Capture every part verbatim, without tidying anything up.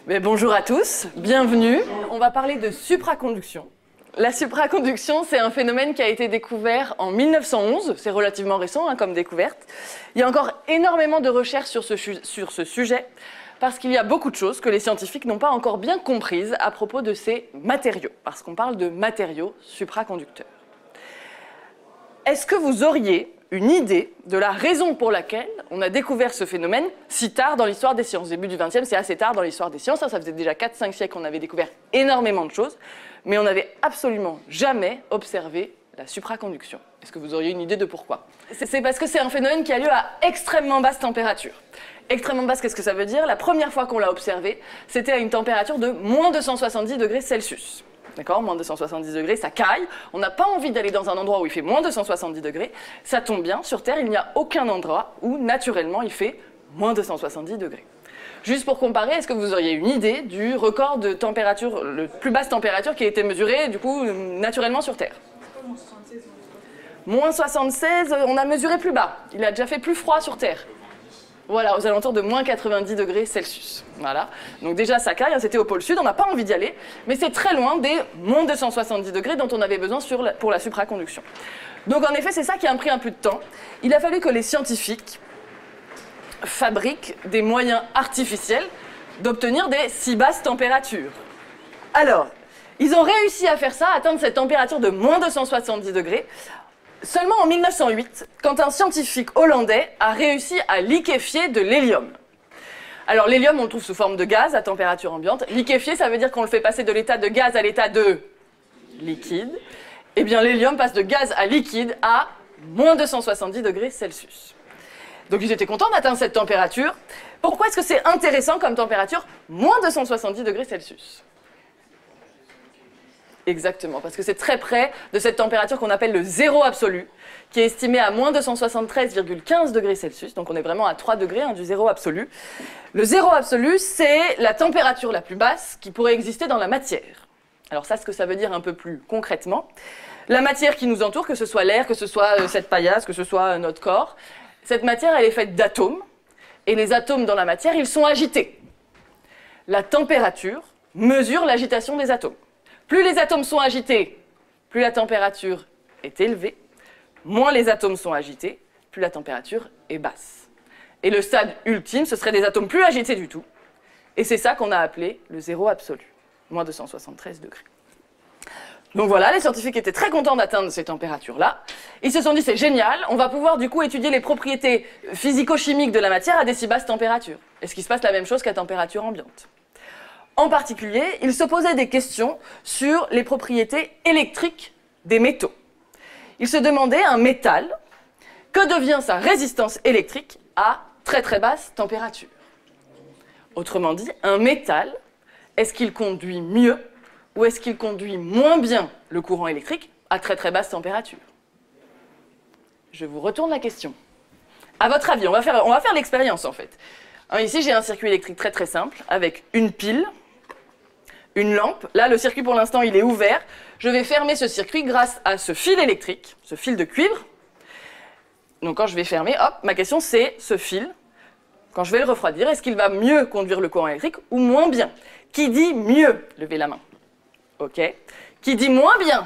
Mais bonjour à tous, bienvenue. On va parler de supraconduction. La supraconduction, c'est un phénomène qui a été découvert en mille neuf cent onze, c'est relativement récent hein, comme découverte. Il y a encore énormément de recherches sur ce, sur ce sujet, parce qu'il y a beaucoup de choses que les scientifiques n'ont pas encore bien comprises à propos de ces matériaux, parce qu'on parle de matériaux supraconducteurs. Est-ce que vous auriez une idée de la raison pour laquelle on a découvert ce phénomène si tard dans l'histoire des sciences? Début du vingtième, c'est assez tard dans l'histoire des sciences, ça, ça faisait déjà quatre cinq siècles qu'on avait découvert énormément de choses, mais on n'avait absolument jamais observé la supraconduction. Est-ce que vous auriez une idée de pourquoi? C'est parce que c'est un phénomène qui a lieu à extrêmement basse température. Extrêmement basse, qu'est-ce que ça veut dire? La première fois qu'on l'a observé, c'était à une température de moins deux cent soixante-dix degrés Celsius. D'accord, moins deux cent soixante-dix degrés, ça caille. On n'a pas envie d'aller dans un endroit où il fait moins deux cent soixante-dix degrés. Ça tombe bien, sur Terre, il n'y a aucun endroit où, naturellement, il fait moins deux cent soixante-dix degrés. Juste pour comparer, est-ce que vous auriez une idée du record de température, le plus basse température qui a été mesurée, du coup, naturellement sur Terre? Moins soixante-seize, on a mesuré plus bas. Il a déjà fait plus froid sur Terre. Voilà, aux alentours de moins quatre-vingt-dix degrés Celsius. Voilà. Donc déjà, ça caille, hein, c'était au pôle sud, on n'a pas envie d'y aller, mais c'est très loin des moins deux cent soixante-dix degrés dont on avait besoin sur la, pour la supraconduction. Donc en effet, c'est ça qui a pris un peu de temps. Il a fallu que les scientifiques fabriquent des moyens artificiels d'obtenir des si basses températures. Alors, ils ont réussi à faire ça, à atteindre cette température de moins deux cent soixante-dix degrés, seulement en mille neuf cent huit, quand un scientifique hollandais a réussi à liquéfier de l'hélium. Alors l'hélium, on le trouve sous forme de gaz à température ambiante. Liquéfier, ça veut dire qu'on le fait passer de l'état de gaz à l'état de liquide. Eh bien l'hélium passe de gaz à liquide à moins deux cent soixante-dix degrés Celsius. Donc ils étaient contents d'atteindre cette température. Pourquoi est-ce que c'est intéressant comme température, moins deux cent soixante-dix degrés Celsius? Exactement, parce que c'est très près de cette température qu'on appelle le zéro absolu, qui est estimé à moins deux cent soixante-treize virgule quinze degrés Celsius, donc on est vraiment à trois degrés hein, du zéro absolu. Le zéro absolu, c'est la température la plus basse qui pourrait exister dans la matière. Alors ça, ce que ça veut dire un peu plus concrètement, la matière qui nous entoure, que ce soit l'air, que ce soit cette paillasse, que ce soit notre corps, cette matière, elle est faite d'atomes, et les atomes dans la matière, ils sont agités. La température mesure l'agitation des atomes. Plus les atomes sont agités, plus la température est élevée. Moins les atomes sont agités, plus la température est basse. Et le stade ultime, ce serait des atomes plus agités du tout. Et c'est ça qu'on a appelé le zéro absolu, moins deux cent soixante-treize degrés. Donc voilà, les scientifiques étaient très contents d'atteindre ces températures-là. Ils se sont dit, c'est génial, on va pouvoir du coup étudier les propriétés physico-chimiques de la matière à des si basses températures. Est-ce qu'il se passe la même chose qu'à température ambiante? En particulier, ils se posaient des questions sur les propriétés électriques des métaux. Ils se demandaient, un métal, que devient sa résistance électrique à très très basse température? Autrement dit, un métal, est-ce qu'il conduit mieux ou est-ce qu'il conduit moins bien le courant électrique à très très basse température? Je vous retourne la question. À votre avis, on va faire, on va faire l'expérience en fait. Hein, ici, j'ai un circuit électrique très très simple avec une pile, une lampe. Là, le circuit, pour l'instant, il est ouvert. Je vais fermer ce circuit grâce à ce fil électrique, ce fil de cuivre. Donc, quand je vais fermer, hop, ma question, c'est ce fil. Quand je vais le refroidir, est-ce qu'il va mieux conduire le courant électrique ou moins bien? Qui dit mieux? Levez la main. OK. Qui dit moins bien?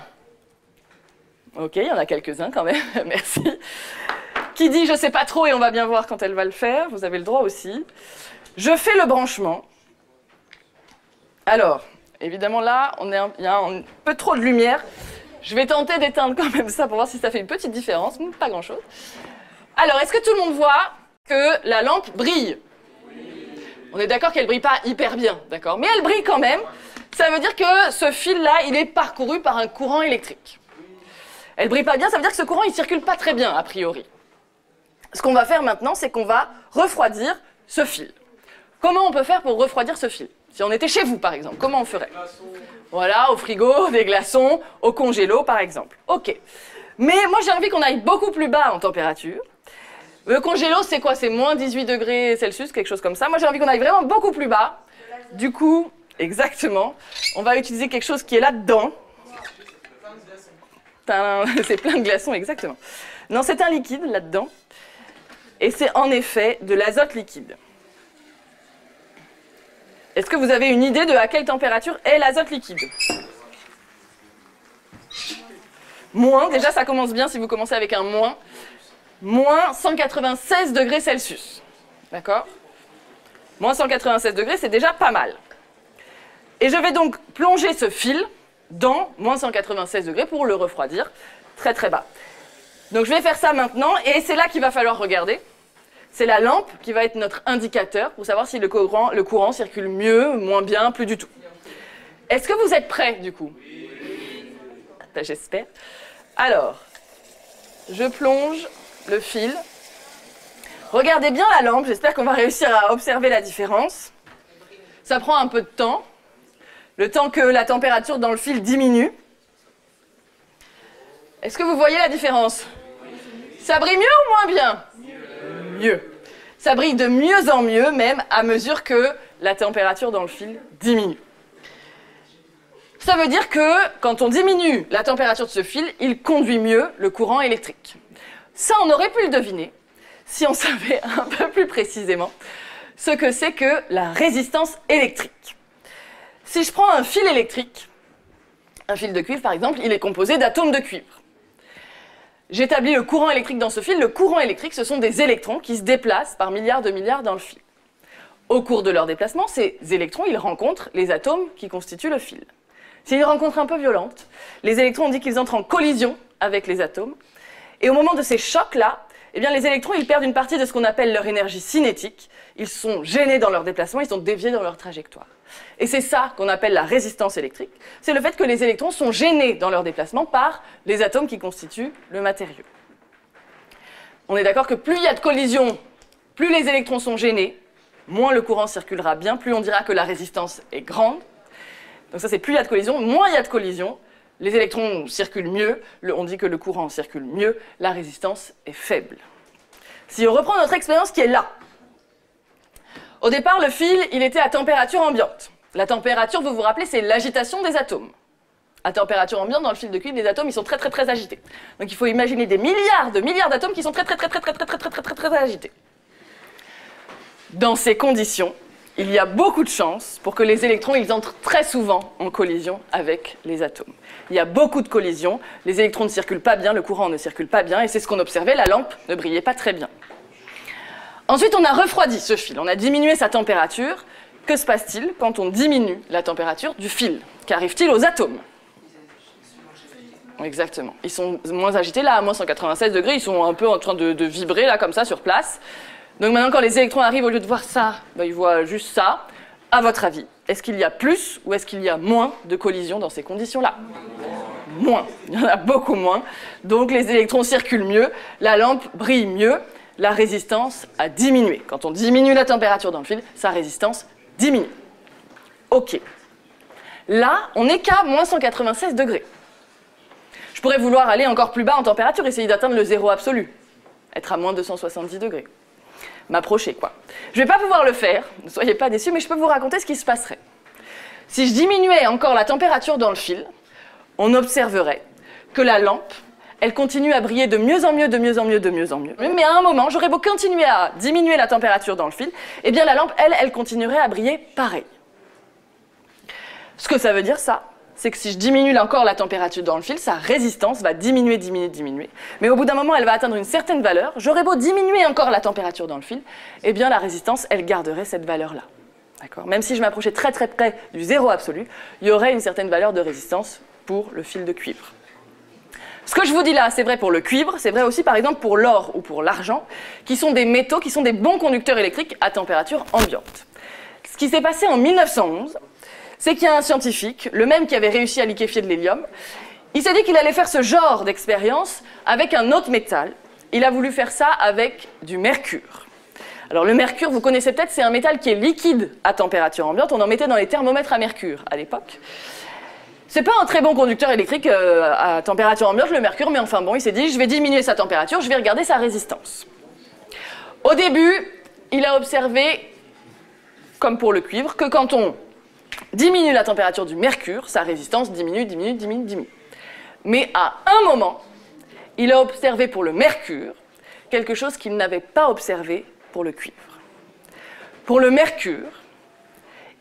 OK, il y en a quelques-uns quand même. Merci. Qui dit je sais pas trop et on va bien voir quand elle va le faire? Vous avez le droit aussi. Je fais le branchement. Alors, évidemment là, on est un, il y a un peu trop de lumière. Je vais tenter d'éteindre quand même ça pour voir si ça fait une petite différence. Pas grand-chose. Alors, est-ce que tout le monde voit que la lampe brille? On est d'accord qu'elle brille pas hyper bien, d'accord? Mais elle brille quand même. Ça veut dire que ce fil-là, il est parcouru par un courant électrique. Elle brille pas bien, ça veut dire que ce courant, il circule pas très bien, a priori. Ce qu'on va faire maintenant, c'est qu'on va refroidir ce fil. Comment on peut faire pour refroidir ce fil? Si on était chez vous, par exemple, comment on ferait? Voilà, au frigo, des glaçons, au congélo, par exemple. OK. Mais moi, j'ai envie qu'on aille beaucoup plus bas en température. Le congélo, c'est quoi? C'est moins dix-huit degrés Celsius, quelque chose comme ça. Moi, j'ai envie qu'on aille vraiment beaucoup plus bas. Du coup, exactement, on va utiliser quelque chose qui est là-dedans. C'est plein de glaçons, exactement. Non, c'est un liquide, là-dedans. Et c'est en effet de l'azote liquide. Est-ce que vous avez une idée de à quelle température est l'azote liquide? Moins, déjà ça commence bien si vous commencez avec un moins. Moins cent quatre-vingt-seize degrés Celsius. D'accord? Moins cent quatre-vingt-seize degrés, c'est déjà pas mal. Et je vais donc plonger ce fil dans moins cent quatre-vingt-seize degrés pour le refroidir très très bas. Donc je vais faire ça maintenant, et c'est là qu'il va falloir regarder. C'est la lampe qui va être notre indicateur pour savoir si le courant, le courant circule mieux, moins bien, plus du tout. Est-ce que vous êtes prêts du coup? Ben, j'espère. Alors, je plonge le fil. Regardez bien la lampe, j'espère qu'on va réussir à observer la différence. Ça prend un peu de temps, le temps que la température dans le fil diminue. Est-ce que vous voyez la différence? Ça brille mieux ou moins bien? Mieux. Ça brille de mieux en mieux, même à mesure que la température dans le fil diminue. Ça veut dire que quand on diminue la température de ce fil, il conduit mieux le courant électrique. Ça, on aurait pu le deviner si on savait un peu plus précisément ce que c'est que la résistance électrique. Si je prends un fil électrique, un fil de cuivre par exemple, il est composé d'atomes de cuivre. J'établis le courant électrique dans ce fil. Le courant électrique, ce sont des électrons qui se déplacent par milliards de milliards dans le fil. Au cours de leur déplacement, ces électrons, ils rencontrent les atomes qui constituent le fil. C'est une rencontre un peu violente. Les électrons, on dit qu'ils entrent en collision avec les atomes. Et au moment de ces chocs-là, eh bien, les électrons, ils perdent une partie de ce qu'on appelle leur énergie cinétique. Ils sont gênés dans leur déplacement, ils sont déviés dans leur trajectoire. Et c'est ça qu'on appelle la résistance électrique. C'est le fait que les électrons sont gênés dans leur déplacement par les atomes qui constituent le matériau. On est d'accord que plus il y a de collisions, plus les électrons sont gênés, moins le courant circulera bien, plus on dira que la résistance est grande. Donc ça, c'est plus il y a de collisions, moins il y a de collisions, les électrons circulent mieux, le, on dit que le courant circule mieux, la résistance est faible. Si on reprend notre expérience qui est là, au départ, le fil, il était à température ambiante. La température, vous vous rappelez, c'est l'agitation des atomes. À température ambiante, dans le fil de cuivre, les atomes, ils sont très très très agités. Donc il faut imaginer des milliards de milliards d'atomes qui sont très très très très très très très très très très très agités. Dans ces conditions, il y a beaucoup de chances pour que les électrons, ils entrent très souvent en collision avec les atomes. Il y a beaucoup de collisions, les électrons ne circulent pas bien, le courant ne circule pas bien, et c'est ce qu'on observait, la lampe ne brillait pas très bien. Ensuite, on a refroidi ce fil, on a diminué sa température. Que se passe-t-il quand on diminue la température du fil? Qu'arrive-t-il aux atomes? Exactement. Ils sont moins agités, là, à moins cent quatre-vingt-seize degrés, ils sont un peu en train de, de vibrer, là, comme ça, sur place. Donc maintenant, quand les électrons arrivent, au lieu de voir ça, ben, ils voient juste ça. À votre avis, est-ce qu'il y a plus ou est-ce qu'il y a moins de collisions dans ces conditions-là? Moins. Il y en a beaucoup moins. Donc les électrons circulent mieux, la lampe brille mieux. La résistance a diminué. Quand on diminue la température dans le fil, sa résistance diminue. OK. Là, on n'est qu'à moins cent quatre-vingt-seize degrés. Je pourrais vouloir aller encore plus bas en température, essayer d'atteindre le zéro absolu. Être à moins deux cent soixante-dix degrés. M'approcher, quoi. Je ne vais pas pouvoir le faire, ne soyez pas déçus, mais je peux vous raconter ce qui se passerait. Si je diminuais encore la température dans le fil, on observerait que la lampe, elle continue à briller de mieux en mieux, de mieux en mieux, de mieux en mieux. Mais à un moment, j'aurais beau continuer à diminuer la température dans le fil, eh bien la lampe, elle, elle continuerait à briller pareil. Ce que ça veut dire, ça, c'est que si je diminue encore la température dans le fil, sa résistance va diminuer, diminuer, diminuer. Mais au bout d'un moment, elle va atteindre une certaine valeur. J'aurais beau diminuer encore la température dans le fil, eh bien la résistance, elle garderait cette valeur-là. D'accord ? Même si je m'approchais très très près du zéro absolu, il y aurait une certaine valeur de résistance pour le fil de cuivre. Ce que je vous dis là, c'est vrai pour le cuivre, c'est vrai aussi par exemple pour l'or ou pour l'argent, qui sont des métaux, qui sont des bons conducteurs électriques à température ambiante. Ce qui s'est passé en mille neuf cent onze, c'est qu'il y a un scientifique, le même qui avait réussi à liquéfier de l'hélium, il s'est dit qu'il allait faire ce genre d'expérience avec un autre métal. Il a voulu faire ça avec du mercure. Alors le mercure, vous connaissez peut-être, c'est un métal qui est liquide à température ambiante, on en mettait dans les thermomètres à mercure à l'époque. C'est pas un très bon conducteur électrique euh, à température ambiante, le mercure, mais enfin bon, il s'est dit, je vais diminuer sa température, je vais regarder sa résistance. Au début, il a observé, comme pour le cuivre, que quand on diminue la température du mercure, sa résistance diminue, diminue, diminue, diminue. Mais à un moment, il a observé pour le mercure quelque chose qu'il n'avait pas observé pour le cuivre. Pour le mercure,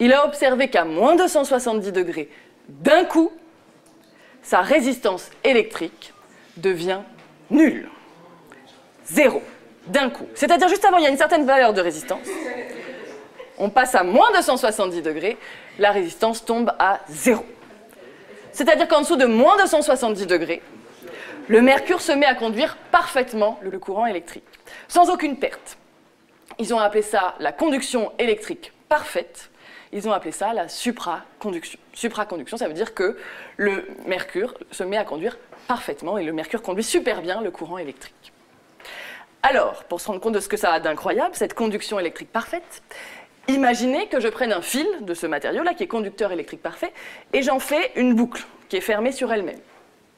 il a observé qu'à moins deux cent soixante-dix degrés, d'un coup, sa résistance électrique devient nulle. Zéro. D'un coup. C'est-à-dire juste avant, il y a une certaine valeur de résistance. On passe à moins deux cent soixante-dix degrés, la résistance tombe à zéro. C'est-à-dire qu'en dessous de moins deux cent soixante-dix degrés, le mercure se met à conduire parfaitement le courant électrique, sans aucune perte. Ils ont appelé ça la conduction électrique parfaite. Ils ont appelé ça la supraconduction. Supraconduction, ça veut dire que le mercure se met à conduire parfaitement et le mercure conduit super bien le courant électrique. Alors, pour se rendre compte de ce que ça a d'incroyable, cette conduction électrique parfaite, imaginez que je prenne un fil de ce matériau-là, qui est conducteur électrique parfait, et j'en fais une boucle qui est fermée sur elle-même. D'accord ?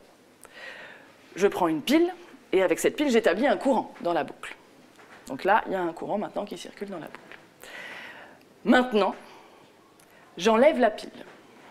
Je prends une pile, et avec cette pile, j'établis un courant dans la boucle. Donc là, il y a un courant maintenant qui circule dans la boucle. Maintenant, j'enlève la pile.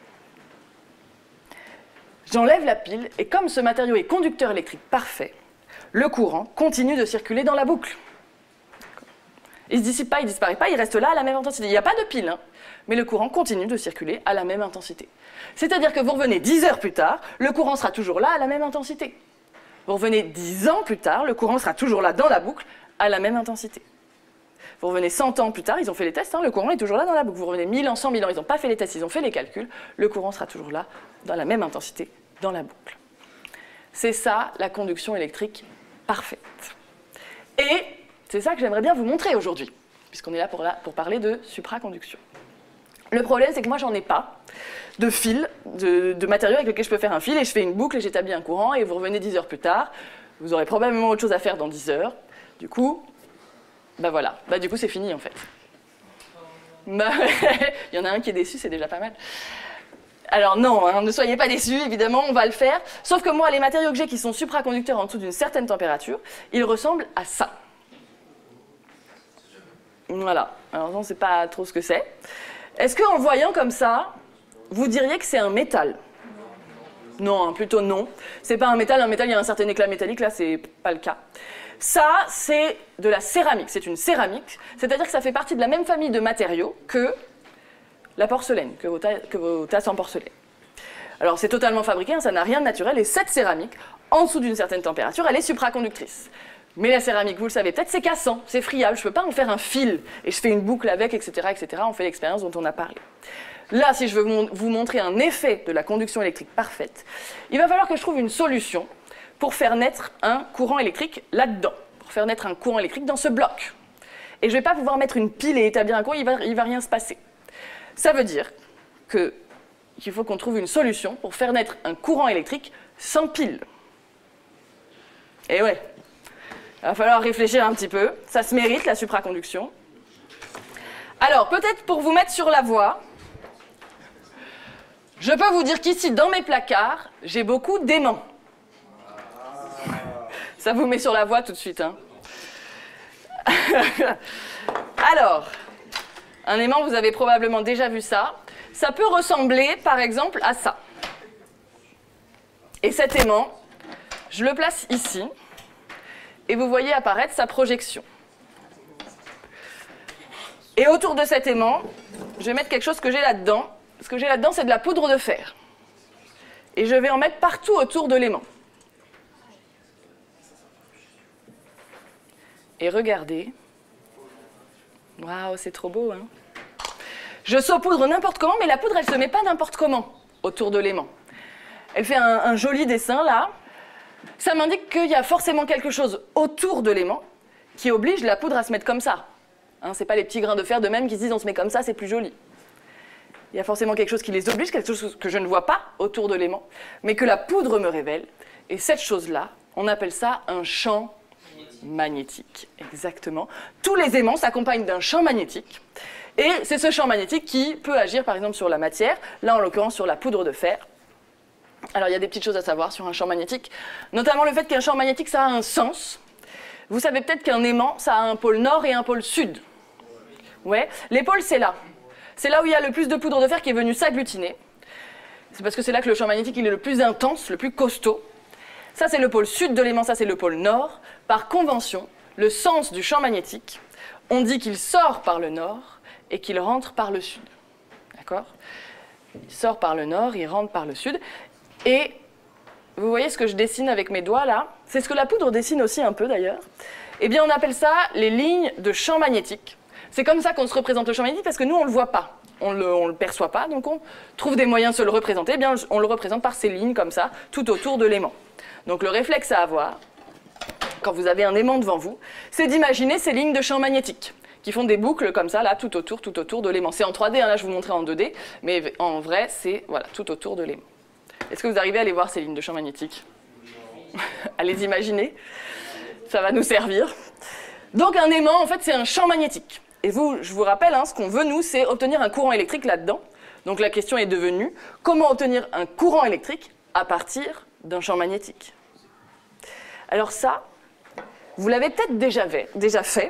J'enlève la pile, et comme ce matériau est conducteur électrique parfait, le courant continue de circuler dans la boucle. Il ne se dissipe pas, il ne disparaît pas, il reste là à la même intensité. Il n'y a pas de pile, hein, mais le courant continue de circuler à la même intensité. C'est-à-dire que vous revenez dix heures plus tard, le courant sera toujours là à la même intensité. Vous revenez dix ans plus tard, le courant sera toujours là dans la boucle à la même intensité. Vous revenez cent ans plus tard, ils ont fait les tests, hein, le courant est toujours là dans la boucle. Vous revenez mille ans, cent mille ans, ils n'ont pas fait les tests, ils ont fait les calculs, le courant sera toujours là dans la même intensité dans la boucle. C'est ça la conduction électrique parfaite. Et c'est ça que j'aimerais bien vous montrer aujourd'hui, puisqu'on est là pour, là pour parler de supraconduction. Le problème, c'est que moi, j'en ai pas de fil, de, de matériau avec lequel je peux faire un fil, et je fais une boucle et j'établis un courant, et vous revenez dix heures plus tard, vous aurez probablement autre chose à faire dans dix heures. Du coup, bah voilà, bah du coup, c'est fini en fait. Bah, il y en a un qui est déçu, c'est déjà pas mal. Alors non, hein, ne soyez pas déçus, évidemment, on va le faire. Sauf que moi, les matériaux que j'ai qui sont supraconducteurs en dessous d'une certaine température, ils ressemblent à ça. Voilà, alors on ne sait pas trop ce que c'est. Est-ce qu'en le voyant comme ça, vous diriez que c'est un métal? Non, hein, plutôt non. C'est pas un métal, un métal, il y a un certain éclat métallique, là, c'est pas le cas. Ça, c'est de la céramique, c'est une céramique, c'est-à-dire que ça fait partie de la même famille de matériaux que la porcelaine, que vos, ta que vos tasses en porcelaine. Alors c'est totalement fabriqué, hein, ça n'a rien de naturel, et cette céramique, en dessous d'une certaine température, elle est supraconductrice. Mais la céramique, vous le savez peut-être, c'est cassant, c'est friable, je ne peux pas en faire un fil, et je fais une boucle avec, et cetera, et cetera. On fait l'expérience dont on a parlé. Là, si je veux vous montrer un effet de la conduction électrique parfaite, il va falloir que je trouve une solution pour faire naître un courant électrique là-dedans, pour faire naître un courant électrique dans ce bloc. Et je ne vais pas pouvoir mettre une pile et établir un courant, il ne va, il va rien se passer. Ça veut dire que, qu'il faut qu'on trouve une solution pour faire naître un courant électrique sans pile. Et ouais, il va falloir réfléchir un petit peu, ça se mérite la supraconduction. Alors, peut-être pour vous mettre sur la voie, je peux vous dire qu'ici, dans mes placards, j'ai beaucoup d'aimants. Ça vous met sur la voie tout de suite, hein. Alors, un aimant, vous avez probablement déjà vu ça. Ça peut ressembler, par exemple, à ça. Et cet aimant, je le place ici, et vous voyez apparaître sa projection. Et autour de cet aimant, je vais mettre quelque chose que j'ai là-dedans. Ce que j'ai là-dedans, c'est de la poudre de fer. Et je vais en mettre partout autour de l'aimant. Et regardez. Waouh, c'est trop beau, hein? Je saupoudre n'importe comment, mais la poudre, elle ne se met pas n'importe comment autour de l'aimant. Elle fait un, un joli dessin, là. Ça m'indique qu'il y a forcément quelque chose autour de l'aimant qui oblige la poudre à se mettre comme ça. Hein, ce n'est pas les petits grains de fer de même qui se disent on se met comme ça, c'est plus joli. Il y a forcément quelque chose qui les oblige, quelque chose que je ne vois pas autour de l'aimant, mais que la poudre me révèle. Et cette chose-là, on appelle ça un champ magnétique. Exactement. Tous les aimants s'accompagnent d'un champ magnétique. Et c'est ce champ magnétique qui peut agir par exemple sur la matière, là en l'occurrence sur la poudre de fer. Alors il y a des petites choses à savoir sur un champ magnétique, notamment le fait qu'un champ magnétique ça a un sens. Vous savez peut-être qu'un aimant ça a un pôle nord et un pôle sud. Ouais, les pôles c'est là. C'est là où il y a le plus de poudre de fer qui est venue s'agglutiner. C'est parce que c'est là que le champ magnétique il est le plus intense, le plus costaud. Ça c'est le pôle sud de l'aimant, ça c'est le pôle nord. Par convention, le sens du champ magnétique, on dit qu'il sort par le nord et qu'il rentre par le sud. D'accord? Il sort par le nord, il rentre par le sud. Et vous voyez ce que je dessine avec mes doigts là? C'est ce que la poudre dessine aussi un peu d'ailleurs. Eh bien, on appelle ça les lignes de champ magnétique. C'est comme ça qu'on se représente le champ magnétique parce que nous, on ne le voit pas. On ne le, le perçoit pas, donc on trouve des moyens de se le représenter. Eh bien, on le représente par ces lignes comme ça, tout autour de l'aimant. Donc le réflexe à avoir, quand vous avez un aimant devant vous, c'est d'imaginer ces lignes de champ magnétique qui font des boucles comme ça, là, tout autour, tout autour de l'aimant. C'est en trois D, hein, là je vous montrais en deux D, mais en vrai, c'est voilà, tout autour de l'aimant. Est-ce que vous arrivez à aller voir ces lignes de champ magnétique? À les imaginer? Ça va nous servir. Donc un aimant, en fait, c'est un champ magnétique. Et vous, je vous rappelle, hein, ce qu'on veut, nous, c'est obtenir un courant électrique là-dedans. Donc la question est devenue, comment obtenir un courant électrique à partir d'un champ magnétique? Alors ça, vous l'avez peut-être déjà fait, déjà fait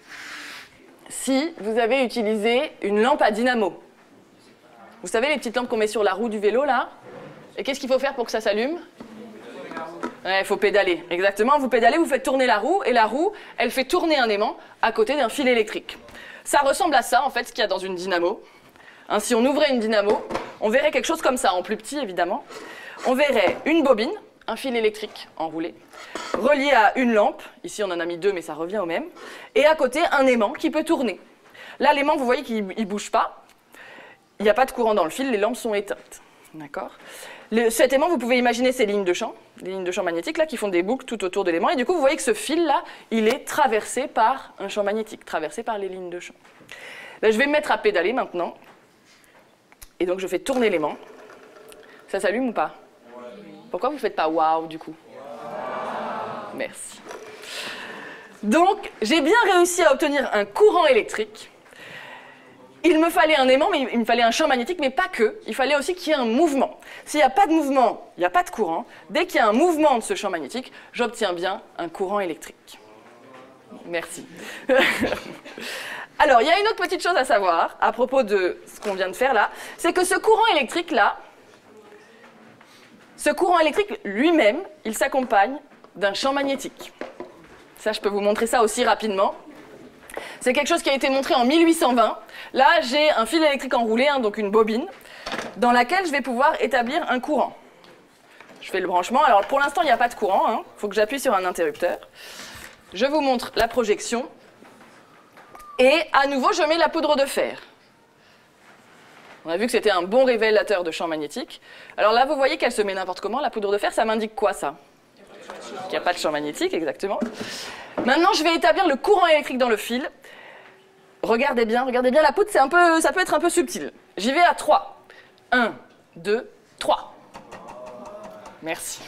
si vous avez utilisé une lampe à dynamo. Vous savez les petites lampes qu'on met sur la roue du vélo, là? Et qu'est-ce qu'il faut faire pour que ça s'allume? Ouais, il faut pédaler, exactement. Vous pédalez, vous faites tourner la roue, et la roue, elle fait tourner un aimant à côté d'un fil électrique. Ça ressemble à ça, en fait, ce qu'il y a dans une dynamo. Hein, si on ouvrait une dynamo, on verrait quelque chose comme ça, en plus petit, évidemment. On verrait une bobine, un fil électrique enroulé, relié à une lampe. Ici, on en a mis deux, mais ça revient au même. Et à côté, un aimant qui peut tourner. Là, l'aimant, vous voyez qu'il ne bouge pas. Il n'y a pas de courant dans le fil, les lampes sont éteintes. D'accord ? Le, cet aimant, vous pouvez imaginer ces lignes de champ, des lignes de champ magnétique là, qui font des boucles tout autour de l'aimant. Et du coup, vous voyez que ce fil-là, il est traversé par un champ magnétique, traversé par les lignes de champ. Là, je vais me mettre à pédaler maintenant. Et donc, je fais tourner l'aimant. Ça s'allume ou pas? Pourquoi vous ne faites pas waouh du coup? Merci. Donc, j'ai bien réussi à obtenir un courant électrique. Il me fallait un aimant, mais il me fallait un champ magnétique, mais pas que. Il fallait aussi qu'il y ait un mouvement. S'il n'y a pas de mouvement, il n'y a pas de courant. Dès qu'il y a un mouvement de ce champ magnétique, j'obtiens bien un courant électrique. Merci. Alors, il y a une autre petite chose à savoir à propos de ce qu'on vient de faire là. C'est que ce courant électrique là, ce courant électrique lui-même, il s'accompagne d'un champ magnétique. Ça, je peux vous montrer ça aussi rapidement. C'est quelque chose qui a été montré en mille huit cent vingt. Là, j'ai un fil électrique enroulé, hein, donc une bobine, dans laquelle je vais pouvoir établir un courant. Je fais le branchement. Alors, pour l'instant, il n'y a pas de courant. Il hein. faut que j'appuie sur un interrupteur. Je vous montre la projection. Et à nouveau, je mets la poudre de fer. On a vu que c'était un bon révélateur de champ magnétique. Alors là, vous voyez qu'elle se met n'importe comment. La poudre de fer, ça m'indique quoi, ça? Qu'il n'y a pas de champ magnétique, exactement. Maintenant, je vais établir le courant électrique dans le fil. Regardez bien, regardez bien, la poudre, c'est un peu, ça peut être un peu subtil. J'y vais à trois. un, deux, trois. Merci.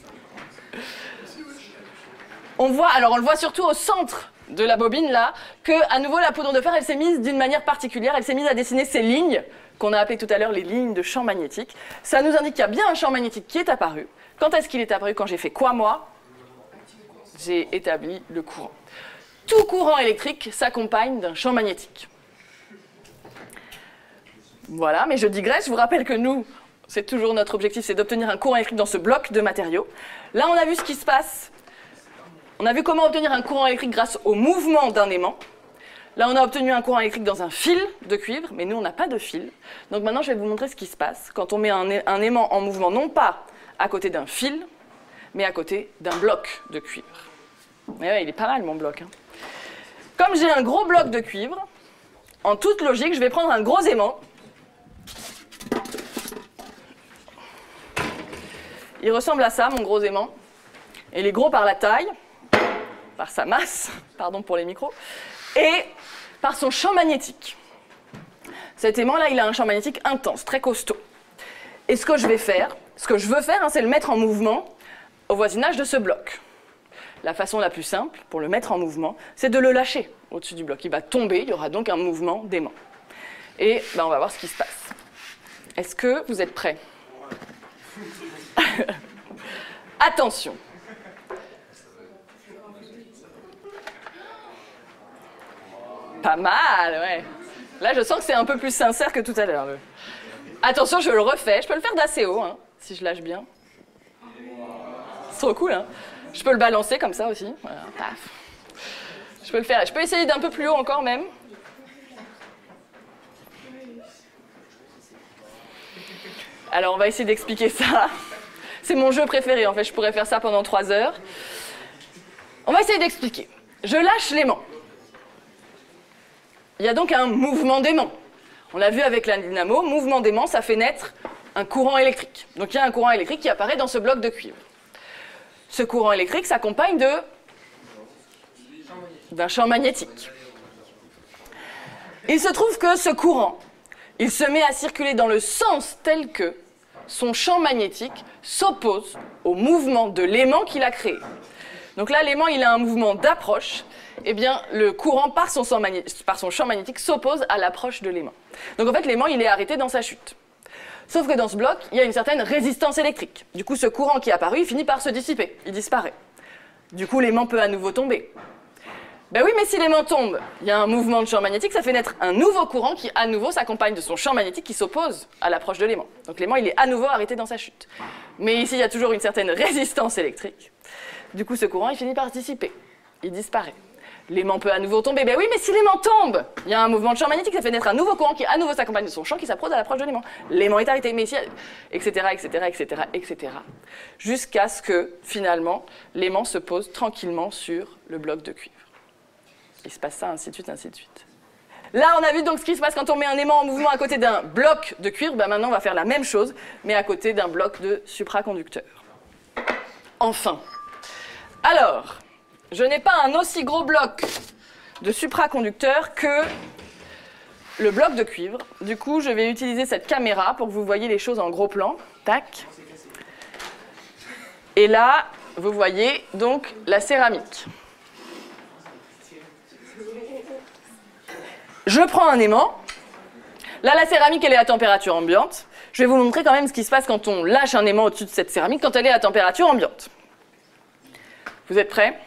On voit, alors on le voit surtout au centre de la bobine, là, que, à nouveau, la poudre de fer, elle s'est mise d'une manière particulière. Elle s'est mise à dessiner ces lignes, qu'on a appelées tout à l'heure les lignes de champ magnétique. Ça nous indique qu'il y a bien un champ magnétique qui est apparu. Quand est-ce qu'il est apparu? Quand j'ai fait quoi, moi? J'ai établi le courant. Tout courant électrique s'accompagne d'un champ magnétique. Voilà, mais je digresse. Je vous rappelle que nous, c'est toujours notre objectif, c'est d'obtenir un courant électrique dans ce bloc de matériaux. Là, on a vu ce qui se passe. On a vu comment obtenir un courant électrique grâce au mouvement d'un aimant. Là, on a obtenu un courant électrique dans un fil de cuivre, mais nous, on n'a pas de fil. Donc maintenant, je vais vous montrer ce qui se passe quand on met un, un aimant en mouvement, non pas à côté d'un fil, mais à côté d'un bloc de cuivre. Et ouais, il est pas mal, mon bloc. Hein. Comme j'ai un gros bloc de cuivre, en toute logique, je vais prendre un gros aimant. Il ressemble à ça, mon gros aimant. Et il est gros par la taille, par sa masse, pardon pour les micros, et par son champ magnétique. Cet aimant-là, il a un champ magnétique intense, très costaud. Et ce que je vais faire, ce que je veux faire, hein, c'est le mettre en mouvement au voisinage de ce bloc. La façon la plus simple pour le mettre en mouvement, c'est de le lâcher au-dessus du bloc. Il va tomber, il y aura donc un mouvement d'aimant. Et ben, on va voir ce qui se passe. Est-ce que vous êtes prêts? Attention. Pas mal, ouais. Là, je sens que c'est un peu plus sincère que tout à l'heure. Attention, je le refais. Je peux le faire d'assez haut, hein, si je lâche bien. C'est trop cool, hein. Je peux le balancer comme ça aussi. Voilà. Paf. Je peux le faire. Je peux essayer d'un peu plus haut encore même. Alors on va essayer d'expliquer ça. C'est mon jeu préféré, en fait, je pourrais faire ça pendant trois heures. On va essayer d'expliquer. Je lâche l'aimant. Il y a donc un mouvement d'aimant. On l'a vu avec la dynamo, mouvement d'aimant, ça fait naître un courant électrique. Donc il y a un courant électrique qui apparaît dans ce bloc de cuivre. Ce courant électrique s'accompagne de d'un champ magnétique. Il se trouve que ce courant, il se met à circuler dans le sens tel que son champ magnétique s'oppose au mouvement de l'aimant qu'il a créé. Donc là, l'aimant, il a un mouvement d'approche. Eh bien, le courant, par son, par son champ magnétique, s'oppose à l'approche de l'aimant. Donc en fait, l'aimant, il est arrêté dans sa chute. Sauf que dans ce bloc, il y a une certaine résistance électrique. Du coup, ce courant qui est apparu, il finit par se dissiper, il disparaît. Du coup, l'aimant peut à nouveau tomber. Ben oui, mais si l'aimant tombe, il y a un mouvement de champ magnétique, ça fait naître un nouveau courant qui, à nouveau, s'accompagne de son champ magnétique qui s'oppose à l'approche de l'aimant. Donc l'aimant, il est à nouveau arrêté dans sa chute. Mais ici, il y a toujours une certaine résistance électrique. Du coup, ce courant, il finit par se dissiper. Il disparaît. L'aimant peut à nouveau tomber. Ben oui, mais si l'aimant tombe, il y a un mouvement de champ magnétique, ça fait naître un nouveau courant qui, à nouveau, s'accompagne de son champ qui s'approche à l'approche de l'aimant. L'aimant est arrêté, mais ici, et cetera, et cetera, et cetera, et cetera. Jusqu'à ce que, finalement, l'aimant se pose tranquillement sur le bloc de cuivre. Il se passe ça, ainsi de suite, ainsi de suite. Là, on a vu donc ce qui se passe quand on met un aimant en mouvement à côté d'un bloc de cuivre. Ben maintenant, on va faire la même chose, mais à côté d'un bloc de supraconducteur. Enfin. Alors, je n'ai pas un aussi gros bloc de supraconducteur que le bloc de cuivre. Du coup, je vais utiliser cette caméra pour que vous voyez les choses en gros plan. Tac. Et là, vous voyez donc la céramique. Je prends un aimant. Là, la céramique, elle est à température ambiante. Je vais vous montrer quand même ce qui se passe quand on lâche un aimant au-dessus de cette céramique quand elle est à température ambiante. Vous êtes prêts?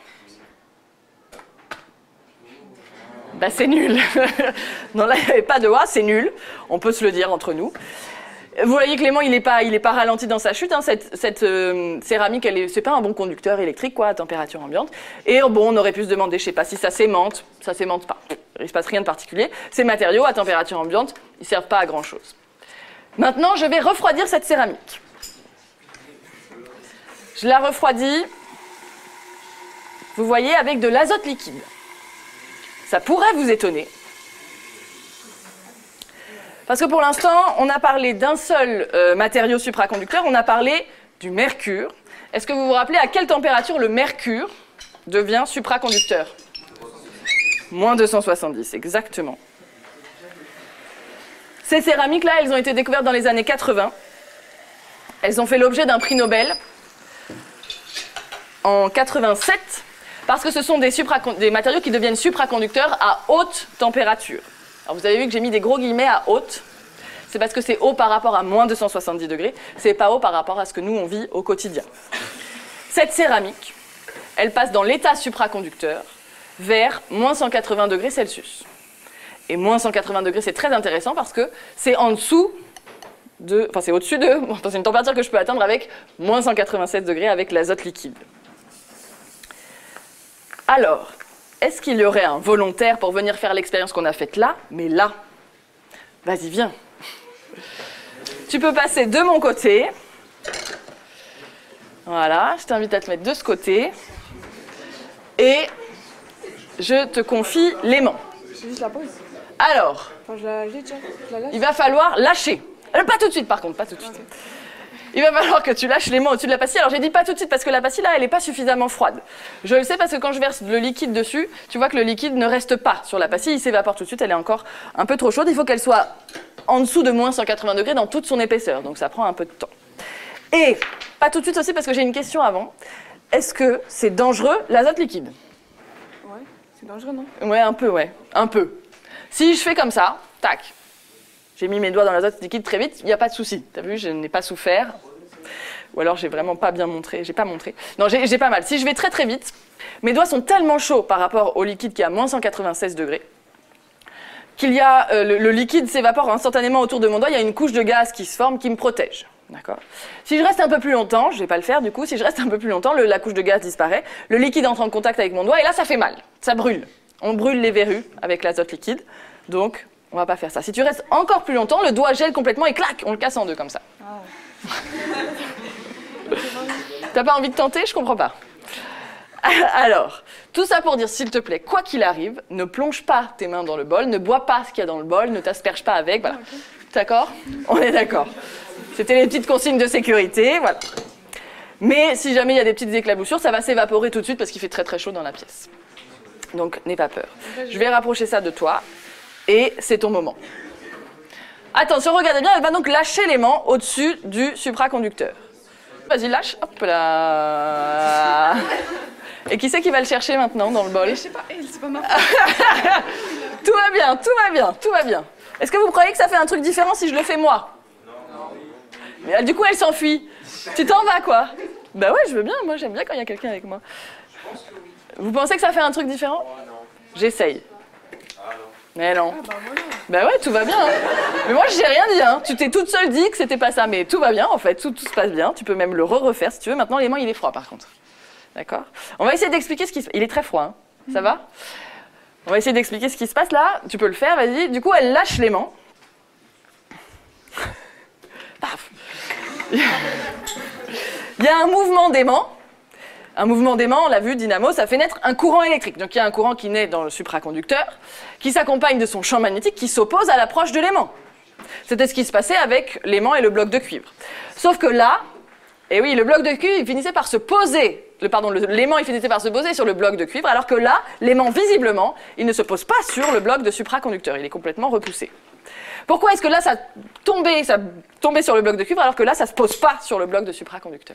Bah, c'est nul. Non, là, il n'y avait pas de « ah, c'est nul ». On peut se le dire entre nous. Vous voyez que l'aimant, il n'est pas, il est pas ralenti dans sa chute. Hein. Cette, cette euh, céramique, ce n'est pas un bon conducteur électrique, quoi, à température ambiante. Et bon, on aurait pu se demander, je ne sais pas, si ça s'aimante. Ça ne s'aimante pas. Il ne se passe rien de particulier. Ces matériaux, à température ambiante, ils ne servent pas à grand-chose. Maintenant, je vais refroidir cette céramique. Je la refroidis, vous voyez, avec de l'azote liquide. Ça pourrait vous étonner. Parce que pour l'instant, on a parlé d'un seul euh, matériau supraconducteur, on a parlé du mercure. Est-ce que vous vous rappelez à quelle température le mercure devient supraconducteur? Moins deux cent soixante-dix, exactement. Ces céramiques-là, elles ont été découvertes dans les années quatre-vingt. Elles ont fait l'objet d'un prix Nobel en quatre-vingt-sept, parce que ce sont des, des matériaux qui deviennent supraconducteurs à haute température. Alors vous avez vu que j'ai mis des gros guillemets à haute. C'est parce que c'est haut par rapport à moins deux cent soixante-dix degrés. C'est pas haut par rapport à ce que nous, on vit au quotidien. Cette céramique, elle passe dans l'état supraconducteur vers moins cent quatre-vingts degrés Celsius. Et moins cent quatre-vingts degrés, c'est très intéressant parce que c'est en dessous de... Enfin, c'est au-dessus de... C'est une température que je peux atteindre avec moins cent quatre-vingt-sept degrés avec l'azote liquide. Alors, est-ce qu'il y aurait un volontaire pour venir faire l'expérience qu'on a faite là? Mais là, vas-y, viens. Tu peux passer de mon côté. Voilà, je t'invite à te mettre de ce côté. Et je te confie l'aimant. Juste la pause. Alors, Enfin, je la, je l'ai déjà, je la lâche. il va falloir lâcher. Euh, pas tout de suite, par contre, pas tout de suite. Ok. Il va falloir que tu lâches l'aimant au-dessus de la pastille. Alors j'ai dit pas tout de suite parce que la pastille là, elle n'est pas suffisamment froide. Je le sais parce que quand je verse le liquide dessus, tu vois que le liquide ne reste pas sur la pastille, il s'évapore tout de suite, elle est encore un peu trop chaude. Il faut qu'elle soit en dessous de moins cent quatre-vingts degrés dans toute son épaisseur, donc ça prend un peu de temps. Et pas tout de suite aussi parce que j'ai une question avant. Est-ce que c'est dangereux l'azote liquide? Ouais, c'est dangereux, non? Ouais, un peu, ouais, un peu. Si je fais comme ça, tac. J'ai mis mes doigts dans l'azote liquide très vite, il n'y a pas de souci. T'as vu, je n'ai pas souffert. Ou alors j'ai vraiment pas bien montré, j'ai pas montré. Non, j'ai pas mal. Si je vais très très vite, mes doigts sont tellement chauds par rapport au liquide qui est à moins cent quatre-vingt-seize degrés qu'il y a euh, le, le liquide s'évapore instantanément autour de mon doigt. Il y a une couche de gaz qui se forme qui me protège. D'accord. Si je reste un peu plus longtemps, je vais pas le faire du coup. Si je reste un peu plus longtemps, le, la couche de gaz disparaît, le liquide entre en contact avec mon doigt et là ça fait mal, ça brûle. On brûle les verrues avec l'azote liquide, donc On va pas faire ça. Si tu restes encore plus longtemps, le doigt gèle complètement et clac, on le casse en deux comme ça. Ah. T'as pas envie de tenter? Je comprends pas. Alors, tout ça pour dire, s'il te plaît, quoi qu'il arrive, ne plonge pas tes mains dans le bol, ne bois pas ce qu'il y a dans le bol, ne t'asperge pas avec, voilà. Okay. D'accord? On est d'accord. C'était les petites consignes de sécurité, voilà. Mais si jamais il y a des petites éclaboussures, ça va s'évaporer tout de suite parce qu'il fait très très chaud dans la pièce. Donc, n'aie pas peur. Je vais rapprocher ça de toi et c'est ton moment. Attention, regardez bien, elle va donc lâcher l'aimant au-dessus du supraconducteur. Vas-y, lâche, hop là. Et qui c'est qui va le chercher maintenant dans le bol? Je sais pas, c'est pas ma Tout va bien, tout va bien, tout va bien. Est-ce que vous croyez que ça fait un truc différent si je le fais moi? Non. Mais, du coup, elle s'enfuit. Tu t'en vas, quoi? Bah ouais, je veux bien, moi j'aime bien quand il y a quelqu'un avec moi. Vous pensez que ça fait un truc différent? J'essaye. Mais non. Ah bah voilà. Bah ouais, tout va bien. Hein. Mais moi, j'ai rien dit. Hein. Tu t'es toute seule dit que c'était pas ça. Mais tout va bien, en fait. Tout, tout se passe bien. Tu peux même le re-refaire si tu veux. Maintenant, l'aimant, il est froid, par contre. D'accord? On va essayer d'expliquer ce qui se passe. Il est très froid. Hein. Ça va? On va essayer d'expliquer ce qui se passe là. Tu peux le faire, vas-y. Du coup, elle lâche l'aimant. Paf. Il y a un mouvement d'aimant. Un mouvement d'aimant, on l'a vu, dynamo, ça fait naître un courant électrique. Donc il y a un courant qui naît dans le supraconducteur, qui s'accompagne de son champ magnétique, qui s'oppose à l'approche de l'aimant. C'était ce qui se passait avec l'aimant et le bloc de cuivre. Sauf que là, eh oui, le bloc de cuivre il finissait par se poser, le, pardon, l'aimant il finissait par se poser sur le bloc de cuivre, alors que là, l'aimant, visiblement, il ne se pose pas sur le bloc de supraconducteur, il est complètement repoussé. Pourquoi est-ce que là, ça tombait, ça tombait sur le bloc de cuivre, alors que là, ça ne se pose pas sur le bloc de supraconducteur?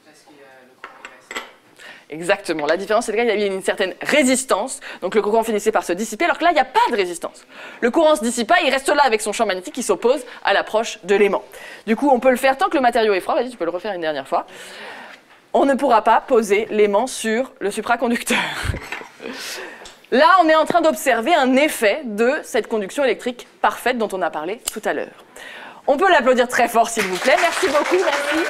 Exactement. La différence, c'est qu'il y avait une certaine résistance. Donc le courant finissait par se dissiper, alors que là, il n'y a pas de résistance. Le courant se dissipe pas, il reste là avec son champ magnétique qui s'oppose à l'approche de l'aimant. Du coup, on peut le faire tant que le matériau est froid. Vas-y, tu peux le refaire une dernière fois. On ne pourra pas poser l'aimant sur le supraconducteur. Là, on est en train d'observer un effet de cette conduction électrique parfaite dont on a parlé tout à l'heure. On peut l'applaudir très fort, s'il vous plaît. Merci beaucoup, merci.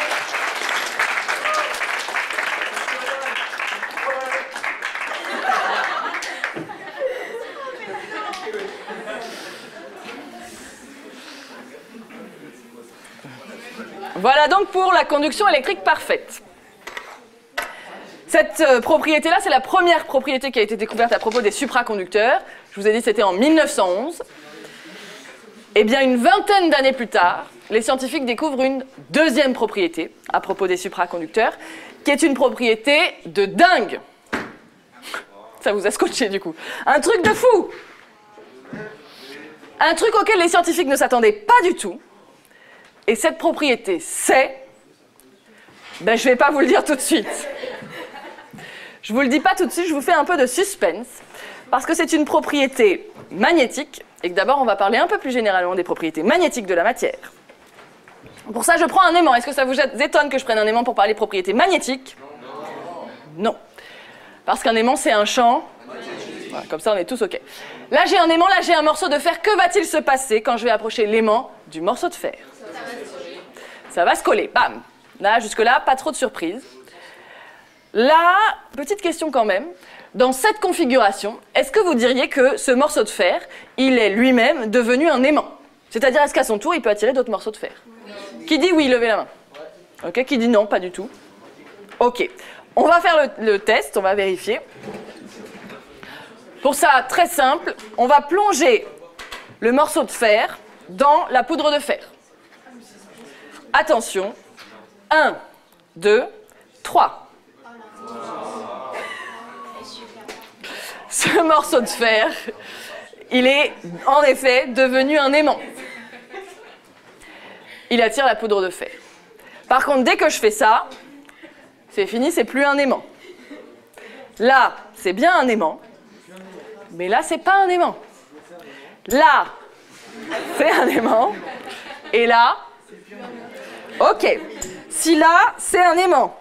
Voilà donc pour la conduction électrique parfaite. Cette euh, propriété-là, c'est la première propriété qui a été découverte à propos des supraconducteurs. Je vous ai dit que c'était en mille neuf cent onze. Eh bien, une vingtaine d'années plus tard, les scientifiques découvrent une deuxième propriété à propos des supraconducteurs, qui est une propriété de dingue. Ça vous a scotché du coup. Un truc de fou. Un truc auquel les scientifiques ne s'attendaient pas du tout. Et cette propriété, c'est... Ben, je ne vais pas vous le dire tout de suite. Je ne vous le dis pas tout de suite, je vous fais un peu de suspense, parce que c'est une propriété magnétique, et que d'abord, on va parler un peu plus généralement des propriétés magnétiques de la matière. Pour ça, je prends un aimant. Est-ce que ça vous étonne que je prenne un aimant pour parler propriétés magnétiques? Non. Non. Parce qu'un aimant, c'est un champ... Voilà, comme ça, on est tous OK. Là, j'ai un aimant, là, j'ai un morceau de fer. Que va-t-il se passer quand je vais approcher l'aimant du morceau de fer? Ça va se coller, bam. Là, jusque-là, pas trop de surprise. Là, petite question quand même. Dans cette configuration, est-ce que vous diriez que ce morceau de fer, il est lui-même devenu un aimant? C'est-à-dire, est-ce qu'à son tour, il peut attirer d'autres morceaux de fer? Oui. Qui dit oui, levez la main. OK, qui dit non, pas du tout. OK. On va faire le, le test, on va vérifier. Pour ça, très simple, on va plonger le morceau de fer dans la poudre de fer. Attention, un, deux, trois. Ce morceau de fer, il est en effet devenu un aimant. Il attire la poudre de fer. Par contre, dès que je fais ça, c'est fini, c'est plus un aimant. Là, c'est bien un aimant, mais là, c'est pas un aimant. Là, c'est un aimant, et là... Ok, si là, c'est un aimant.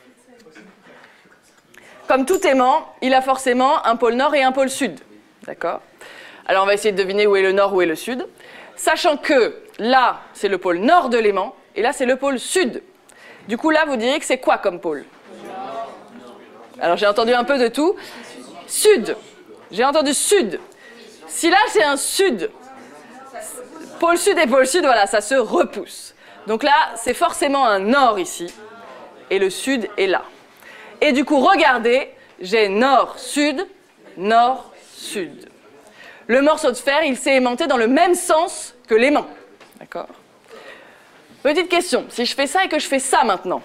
Comme tout aimant, il a forcément un pôle nord et un pôle sud. D'accord? Alors, on va essayer de deviner où est le nord, où est le sud. Sachant que là, c'est le pôle nord de l'aimant, et là, c'est le pôle sud. Du coup, là, vous diriez que c'est quoi comme pôle? Alors, j'ai entendu un peu de tout. Sud. J'ai entendu sud. Si là, c'est un sud, pôle sud et pôle sud, voilà, ça se repousse. Donc là, c'est forcément un nord ici, et le sud est là. Et du coup, regardez, j'ai nord-sud, nord-sud. Le morceau de fer, il s'est aimanté dans le même sens que l'aimant. D'accord? Petite question, si je fais ça et que je fais ça maintenant.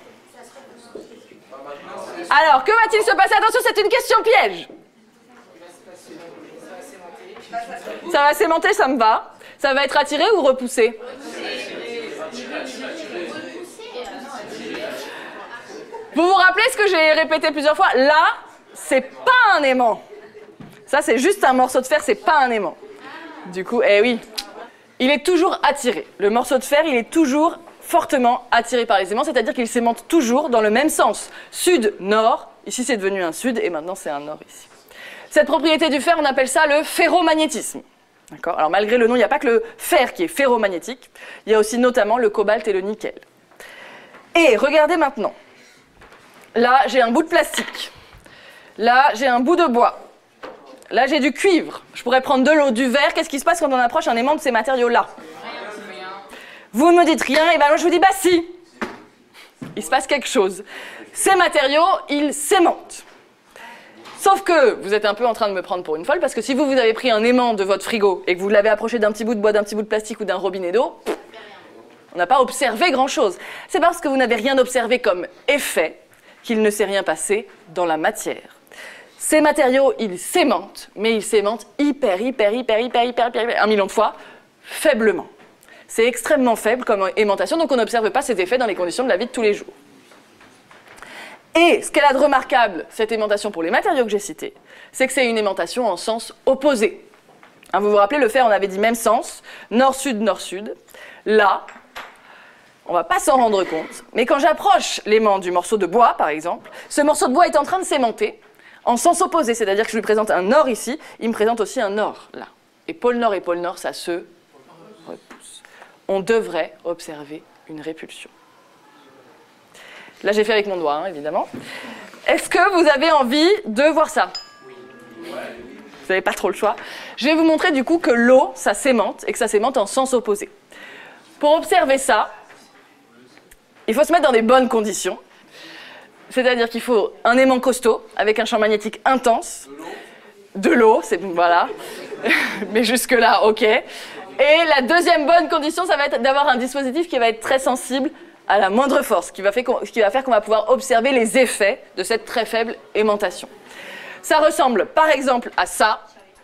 Alors, que va-t-il se passer? Attention, c'est une question piège. Ça va s'aimanter, ça me va. Ça va être attiré ou repoussé? Vous vous rappelez ce que j'ai répété plusieurs fois? Là, c'est pas un aimant. Ça, c'est juste un morceau de fer, c'est pas un aimant. Du coup, eh oui, il est toujours attiré. Le morceau de fer, il est toujours fortement attiré par les aimants, c'est-à-dire qu'il s'aimante toujours dans le même sens. Sud-nord, ici c'est devenu un sud et maintenant c'est un nord ici. Cette propriété du fer, on appelle ça le ferromagnétisme. D'accord? Alors malgré le nom, il n'y a pas que le fer qui est ferromagnétique, il y a aussi notamment le cobalt et le nickel. Et regardez maintenant, là j'ai un bout de plastique, là j'ai un bout de bois, là j'ai du cuivre, je pourrais prendre de l'eau, du verre, qu'est-ce qui se passe quand on approche un aimant de ces matériaux-là? Vous ne me dites rien, et bien moi je vous dis, bah si, il se passe quelque chose. Ces matériaux, ils s'aimantent. Sauf que vous êtes un peu en train de me prendre pour une folle, parce que si vous, vous avez pris un aimant de votre frigo et que vous l'avez approché d'un petit bout de bois, d'un petit bout de plastique ou d'un robinet d'eau, on n'a pas observé grand-chose. C'est parce que vous n'avez rien observé comme effet qu'il ne s'est rien passé dans la matière. Ces matériaux, ils s'aimantent, mais ils s'aimantent hyper, hyper, hyper, hyper, hyper, hyper, hyper, un million de fois, faiblement. C'est extrêmement faible comme aimantation, donc on n'observe pas ces effets dans les conditions de la vie de tous les jours. Et ce qu'elle a de remarquable, cette aimantation pour les matériaux que j'ai cités, c'est que c'est une aimantation en sens opposé. Hein, vous vous rappelez, le fer, on avait dit même sens, nord-sud, nord-sud. Là, on ne va pas s'en rendre compte, mais quand j'approche l'aimant du morceau de bois, par exemple, ce morceau de bois est en train de s'aimanter en sens opposé, c'est-à-dire que je lui présente un nord ici, il me présente aussi un nord là. Et pôle nord et pôle nord, ça se repousse. On devrait observer une répulsion. Là, j'ai fait avec mon doigt, hein, évidemment. Est-ce que vous avez envie de voir ça? Vous n'avez pas trop le choix. Je vais vous montrer du coup que l'eau, ça s'aimante, et que ça s'aimante en sens opposé. Pour observer ça, il faut se mettre dans des bonnes conditions. C'est-à-dire qu'il faut un aimant costaud, avec un champ magnétique intense. De l'eau, c'est voilà. Mais jusque-là, ok. Et la deuxième bonne condition, ça va être d'avoir un dispositif qui va être très sensible à la moindre force, ce qui va faire qu'on va pouvoir observer les effets de cette très faible aimantation. Ça ressemble par exemple à ça.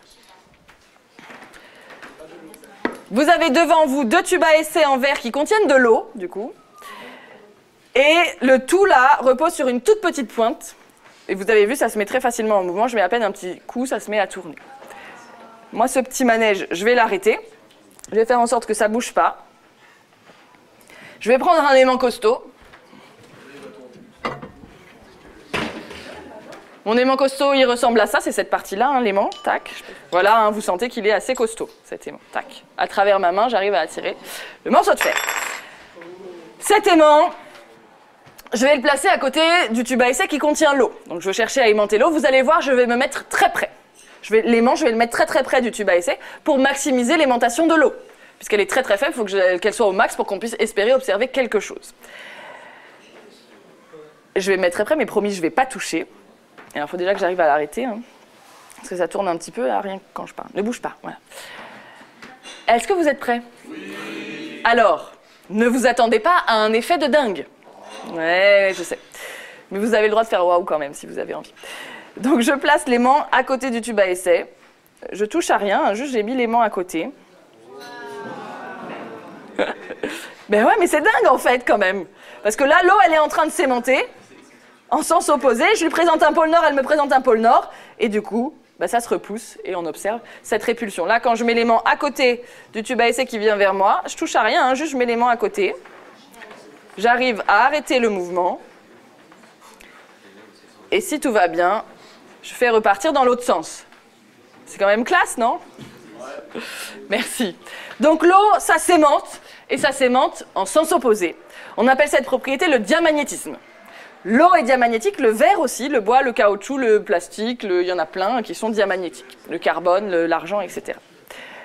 Vous avez devant vous deux tubes à essai en verre qui contiennent de l'eau, du coup. Et le tout là repose sur une toute petite pointe. Et vous avez vu, ça se met très facilement en mouvement. Je mets à peine un petit coup, ça se met à tourner. Moi, ce petit manège, je vais l'arrêter. Je vais faire en sorte que ça ne bouge pas. Je vais prendre un aimant costaud. Mon aimant costaud, il ressemble à ça, c'est cette partie-là, hein, l'aimant, tac. Voilà, hein, vous sentez qu'il est assez costaud, cet aimant, tac. À travers ma main, j'arrive à attirer le morceau de fer. Cet aimant, je vais le placer à côté du tube à essai qui contient l'eau. Donc je vais chercher à aimanter l'eau. Vous allez voir, je vais me mettre très près. L'aimant, je vais le mettre très très près du tube à essai pour maximiser l'aimantation de l'eau. Puisqu'elle est très très faible, il faut qu'elle soit au max pour qu'on puisse espérer observer quelque chose. Je vais me mettre très près, mais promis, je ne vais pas toucher. Et alors, il faut déjà que j'arrive à l'arrêter, hein, parce que ça tourne un petit peu, là, rien que quand je parle. Ne bouge pas, voilà. Est-ce que vous êtes prêts? Oui. Alors, ne vous attendez pas à un effet de dingue. Ouais, je sais. Mais vous avez le droit de faire waouh quand même, si vous avez envie. Donc, je place l'aimant à côté du tube à essai. Je touche à rien, hein, juste j'ai mis l'aimant à côté. Ben ouais, mais c'est dingue en fait quand même. Parce que là, l'eau, elle est en train de s'aimanter en sens opposé. Je lui présente un pôle nord, elle me présente un pôle nord. Et du coup, ben, ça se repousse et on observe cette répulsion. Là, quand je mets l'aimant à côté du tube à essai qui vient vers moi, je touche à rien, hein, juste je mets l'aimant à côté. J'arrive à arrêter le mouvement. Et si tout va bien, je fais repartir dans l'autre sens. C'est quand même classe, non? Merci. Donc l'eau, ça s'aimante, et ça s'aimante en sens opposé. On appelle cette propriété le diamagnétisme. L'eau est diamagnétique, le verre aussi, le bois, le caoutchouc, le plastique, le... il y en a plein qui sont diamagnétiques. Le carbone, l'argent, et cetera.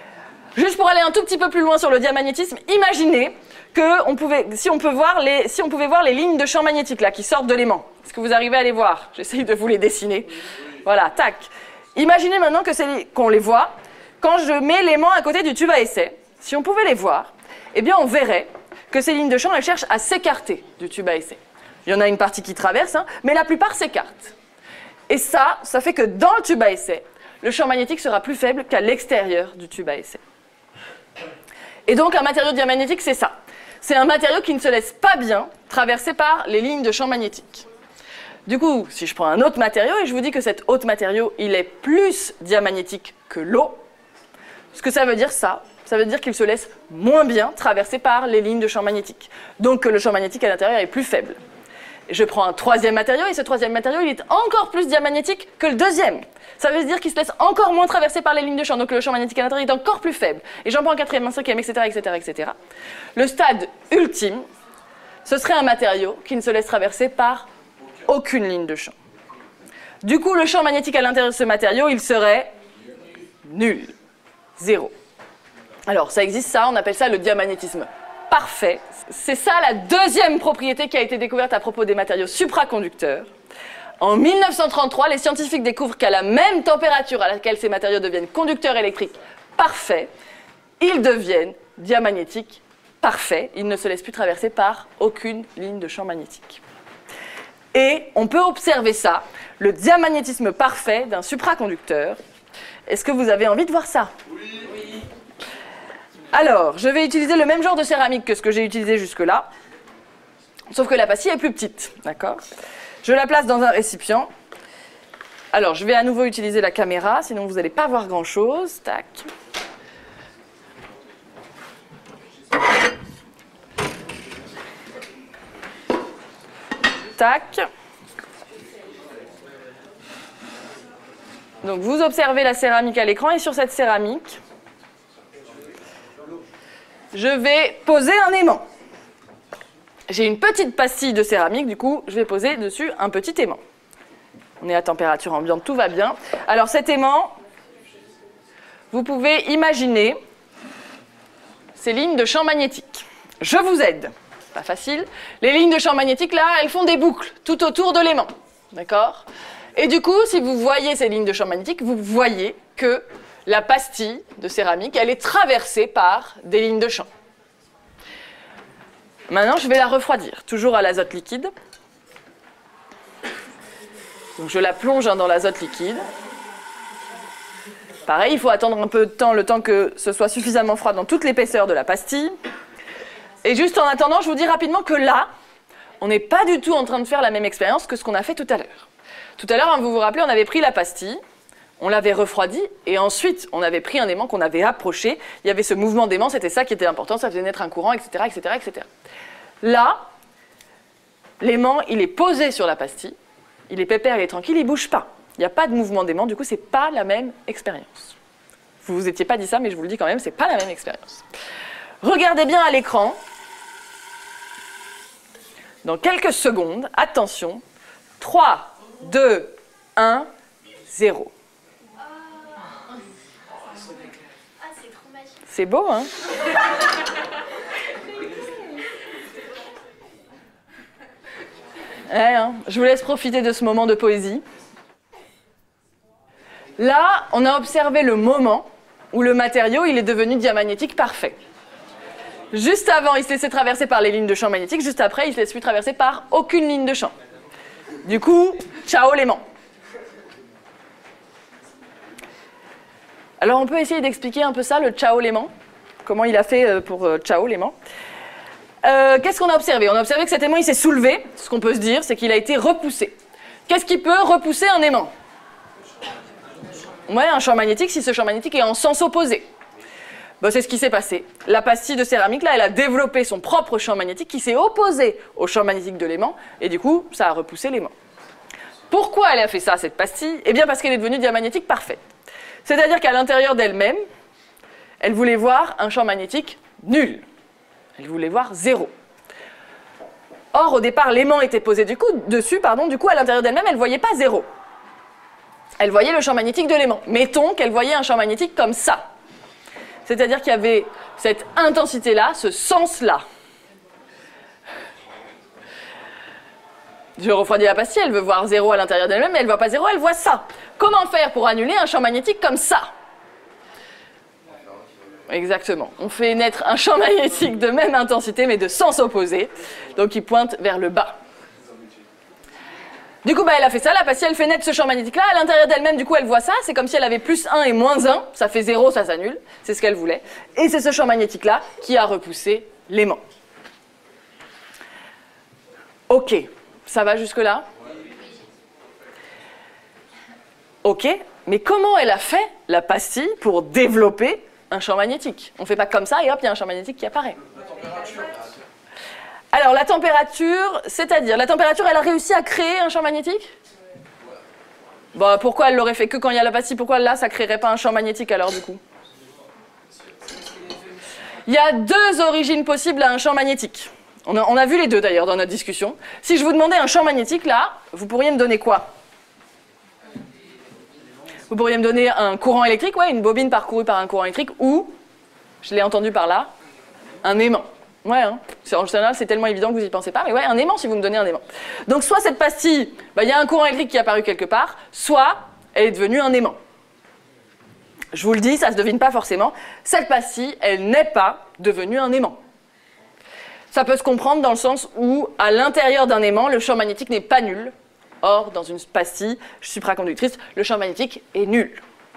Juste pour aller un tout petit peu plus loin sur le diamagnétisme, imaginez que on pouvait, si, on peut voir les, si on pouvait voir les lignes de champ magnétique là, qui sortent de l'aimant. Est-ce que vous arrivez à les voir? J'essaye de vous les dessiner. Voilà, tac. Imaginez maintenant que c'est, qu'on les voit. Quand je mets l'aimant à côté du tube à essai, si on pouvait les voir, eh bien on verrait que ces lignes de champ, elles cherchent à s'écarter du tube à essai. Il y en a une partie qui traverse, hein, mais la plupart s'écartent. Et ça, ça fait que dans le tube à essai, le champ magnétique sera plus faible qu'à l'extérieur du tube à essai. Et donc un matériau diamagnétique, c'est ça. C'est un matériau qui ne se laisse pas bien traverser par les lignes de champ magnétique. Du coup, si je prends un autre matériau et je vous dis que cet autre matériau, il est plus diamagnétique que l'eau, ce que ça veut dire ça, ça veut dire qu'il se laisse moins bien traverser par les lignes de champ magnétique. Donc que le champ magnétique à l'intérieur est plus faible. Je prends un troisième matériau et ce troisième matériau, il est encore plus diamagnétique que le deuxième. Ça veut dire qu'il se laisse encore moins traverser par les lignes de champ, donc le champ magnétique à l'intérieur est encore plus faible. Et j'en prends un quatrième, un cinquième, et cetera, et cetera, et cetera. Le stade ultime, ce serait un matériau qui ne se laisse traverser par aucune ligne de champ. Du coup, le champ magnétique à l'intérieur de ce matériau, il serait nul, zéro. Alors, ça existe ça, on appelle ça le diamagnétisme parfait. C'est ça la deuxième propriété qui a été découverte à propos des matériaux supraconducteurs. En mille neuf cent trente-trois, les scientifiques découvrent qu'à la même température à laquelle ces matériaux deviennent conducteurs électriques parfaits, ils deviennent diamagnétiques parfaits. Ils ne se laissent plus traverser par aucune ligne de champ magnétique. Et on peut observer ça, le diamagnétisme parfait d'un supraconducteur. Est-ce que vous avez envie de voir ça? Oui. Oui. Alors, je vais utiliser le même genre de céramique que ce que j'ai utilisé jusque-là, sauf que la pastille est plus petite, d'accord? Je la place dans un récipient. Alors, je vais à nouveau utiliser la caméra, sinon vous n'allez pas voir grand-chose. Tac. Tac. Donc, vous observez la céramique à l'écran et sur cette céramique, je vais poser un aimant. J'ai une petite pastille de céramique, du coup, je vais poser dessus un petit aimant. On est à température ambiante, tout va bien. Alors cet aimant, vous pouvez imaginer ces lignes de champ magnétique. Je vous aide. Pas facile. Les lignes de champ magnétique, là, elles font des boucles tout autour de l'aimant. D'accord? Et du coup, si vous voyez ces lignes de champ magnétique, vous voyez que la pastille de céramique, elle est traversée par des lignes de champ. Maintenant, je vais la refroidir, toujours à l'azote liquide. Donc, je la plonge dans l'azote liquide. Pareil, il faut attendre un peu de temps, le temps que ce soit suffisamment froid dans toute l'épaisseur de la pastille. Et juste en attendant, je vous dis rapidement que là, on n'est pas du tout en train de faire la même expérience que ce qu'on a fait tout à l'heure. Tout à l'heure, hein, vous vous rappelez, on avait pris la pastille, on l'avait refroidie, et ensuite, on avait pris un aimant qu'on avait approché. Il y avait ce mouvement d'aimant, c'était ça qui était important, ça faisait naître un courant, et cetera, et cetera, et cetera. Là, l'aimant, il est posé sur la pastille, il est pépère, il est tranquille, il ne bouge pas. Il n'y a pas de mouvement d'aimant, du coup, ce n'est pas la même expérience. Vous ne vous étiez pas dit ça, mais je vous le dis quand même, ce n'est pas la même expérience. Regardez bien à l'écran. Dans quelques secondes, attention, trois, deux, un, zéro. C'est beau, hein? Ouais, hein, je vous laisse profiter de ce moment de poésie. Là, on a observé le moment où le matériau il est devenu diamagnétique parfait. Juste avant, il se laissait traverser par les lignes de champ magnétique. Juste après, il ne se laisse plus traverser par aucune ligne de champ. Du coup, ciao l'aimant. Alors, on peut essayer d'expliquer un peu ça, le ciao l'aimant. Comment il a fait pour euh, ciao l'aimant. Euh, Qu'est-ce qu'on a observé? On a observé que cet aimant, il s'est soulevé. Ce qu'on peut se dire, c'est qu'il a été repoussé. Qu'est-ce qui peut repousser un aimant? Ouais, un champ magnétique, si ce champ magnétique est en sens opposé. Bon, c'est ce qui s'est passé. La pastille de céramique, là, elle a développé son propre champ magnétique qui s'est opposé au champ magnétique de l'aimant, et du coup, ça a repoussé l'aimant. Pourquoi elle a fait ça, cette pastille? Eh bien, parce qu'elle est devenue diamagnétique parfaite. C'est-à-dire qu'à l'intérieur d'elle-même, elle voulait voir un champ magnétique nul. Elle voulait voir zéro. Or, au départ, l'aimant était posé du coup, dessus, pardon, du coup, à l'intérieur d'elle-même, elle ne voyait pas zéro. Elle voyait le champ magnétique de l'aimant. Mettons qu'elle voyait un champ magnétique comme ça. C'est-à-dire qu'il y avait cette intensité-là, ce sens-là. Je refroidis la pastille, elle veut voir zéro à l'intérieur d'elle-même, mais elle ne voit pas zéro, elle voit ça. Comment faire pour annuler un champ magnétique comme ça? Exactement. On fait naître un champ magnétique de même intensité, mais de sens opposé, donc qui pointe vers le bas. Du coup, bah, elle a fait ça, la pastille, elle fait naître ce champ magnétique-là. À l'intérieur d'elle-même, du coup, elle voit ça. C'est comme si elle avait plus un et moins un. Ça fait zéro, ça s'annule. C'est ce qu'elle voulait. Et c'est ce champ magnétique-là qui a repoussé l'aimant. Ok. Ça va jusque-là? Ok. Mais comment elle a fait, la pastille, pour développer un champ magnétique? On ne fait pas comme ça et hop, il y a un champ magnétique qui apparaît. Alors, la température, c'est-à-dire, la température, elle a réussi à créer un champ magnétique? Bon, pourquoi elle l'aurait fait que quand il y a la pastille? Pourquoi là, ça ne créerait pas un champ magnétique alors, du coup? Il y a deux origines possibles à un champ magnétique. On a, on a vu les deux d'ailleurs dans notre discussion. Si je vous demandais un champ magnétique, là, vous pourriez me donner quoi? Vous pourriez me donner un courant électrique, ouais, une bobine parcourue par un courant électrique, ou, je l'ai entendu par là, un aimant. Ouais, hein. En général, c'est tellement évident que vous n'y pensez pas, mais ouais, un aimant si vous me donnez un aimant. Donc, soit cette pastille, bah, y a un courant électrique qui est apparu quelque part, soit elle est devenue un aimant. Je vous le dis, ça ne se devine pas forcément. Cette pastille, elle n'est pas devenue un aimant. Ça peut se comprendre dans le sens où, à l'intérieur d'un aimant, le champ magnétique n'est pas nul. Or, dans une pastille supraconductrice, le champ magnétique est nul.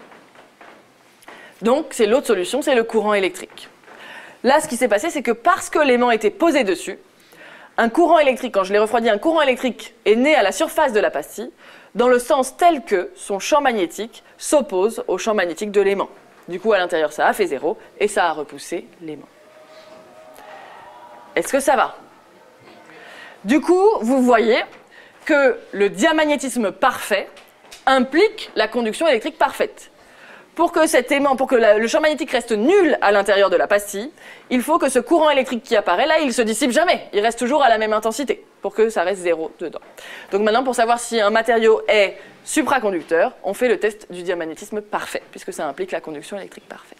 Donc, c'est l'autre solution, c'est le courant électrique. Là, ce qui s'est passé, c'est que parce que l'aimant était posé dessus, un courant électrique, quand je l'ai refroidi, un courant électrique est né à la surface de la pastille, dans le sens tel que son champ magnétique s'oppose au champ magnétique de l'aimant. Du coup, à l'intérieur, ça a fait zéro et ça a repoussé l'aimant. Est-ce que ça va? Du coup, vous voyez que le diamagnétisme parfait implique la conduction électrique parfaite. Pour que cet aimant, pour que la, le champ magnétique reste nul à l'intérieur de la pastille, il faut que ce courant électrique qui apparaît là, il ne se dissipe jamais. Il reste toujours à la même intensité, pour que ça reste zéro dedans. Donc maintenant, pour savoir si un matériau est supraconducteur, on fait le test du diamagnétisme parfait, puisque ça implique la conduction électrique parfaite.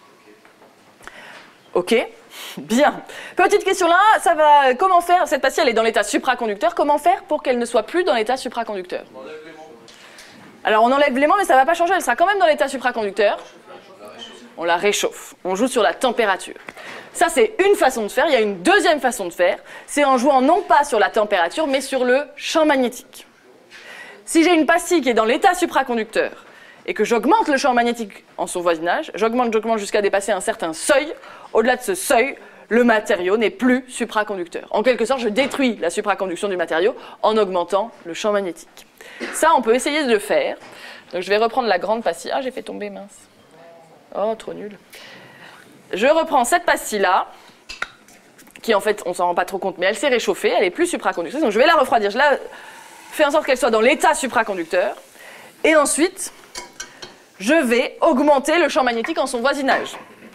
Ok? Bien. Petite question là, ça va. Comment faire? Cette pastille, elle est dans l'état supraconducteur. Comment faire pour qu'elle ne soit plus dans l'état supraconducteur? Alors on enlève l'aimant, mais ça ne va pas changer, elle sera quand même dans l'état supraconducteur. On la réchauffe, on joue sur la température. Ça c'est une façon de faire, il y a une deuxième façon de faire, c'est en jouant non pas sur la température, mais sur le champ magnétique. Si j'ai une pastille qui est dans l'état supraconducteur, et que j'augmente le champ magnétique en son voisinage, j'augmente, j'augmente jusqu'à dépasser un certain seuil, au-delà de ce seuil, le matériau n'est plus supraconducteur. En quelque sorte, je détruis la supraconduction du matériau en augmentant le champ magnétique. Ça, on peut essayer de le faire. Donc, je vais reprendre la grande pastille. Ah, j'ai fait tomber, mince. Oh, trop nul. Je reprends cette pastille-là, qui en fait, on s'en rend pas trop compte, mais elle s'est réchauffée, elle est plus supraconductrice. Donc, je vais la refroidir. Je la fais en sorte qu'elle soit dans l'état supraconducteur. Et ensuite, je vais augmenter le champ magnétique en son voisinage.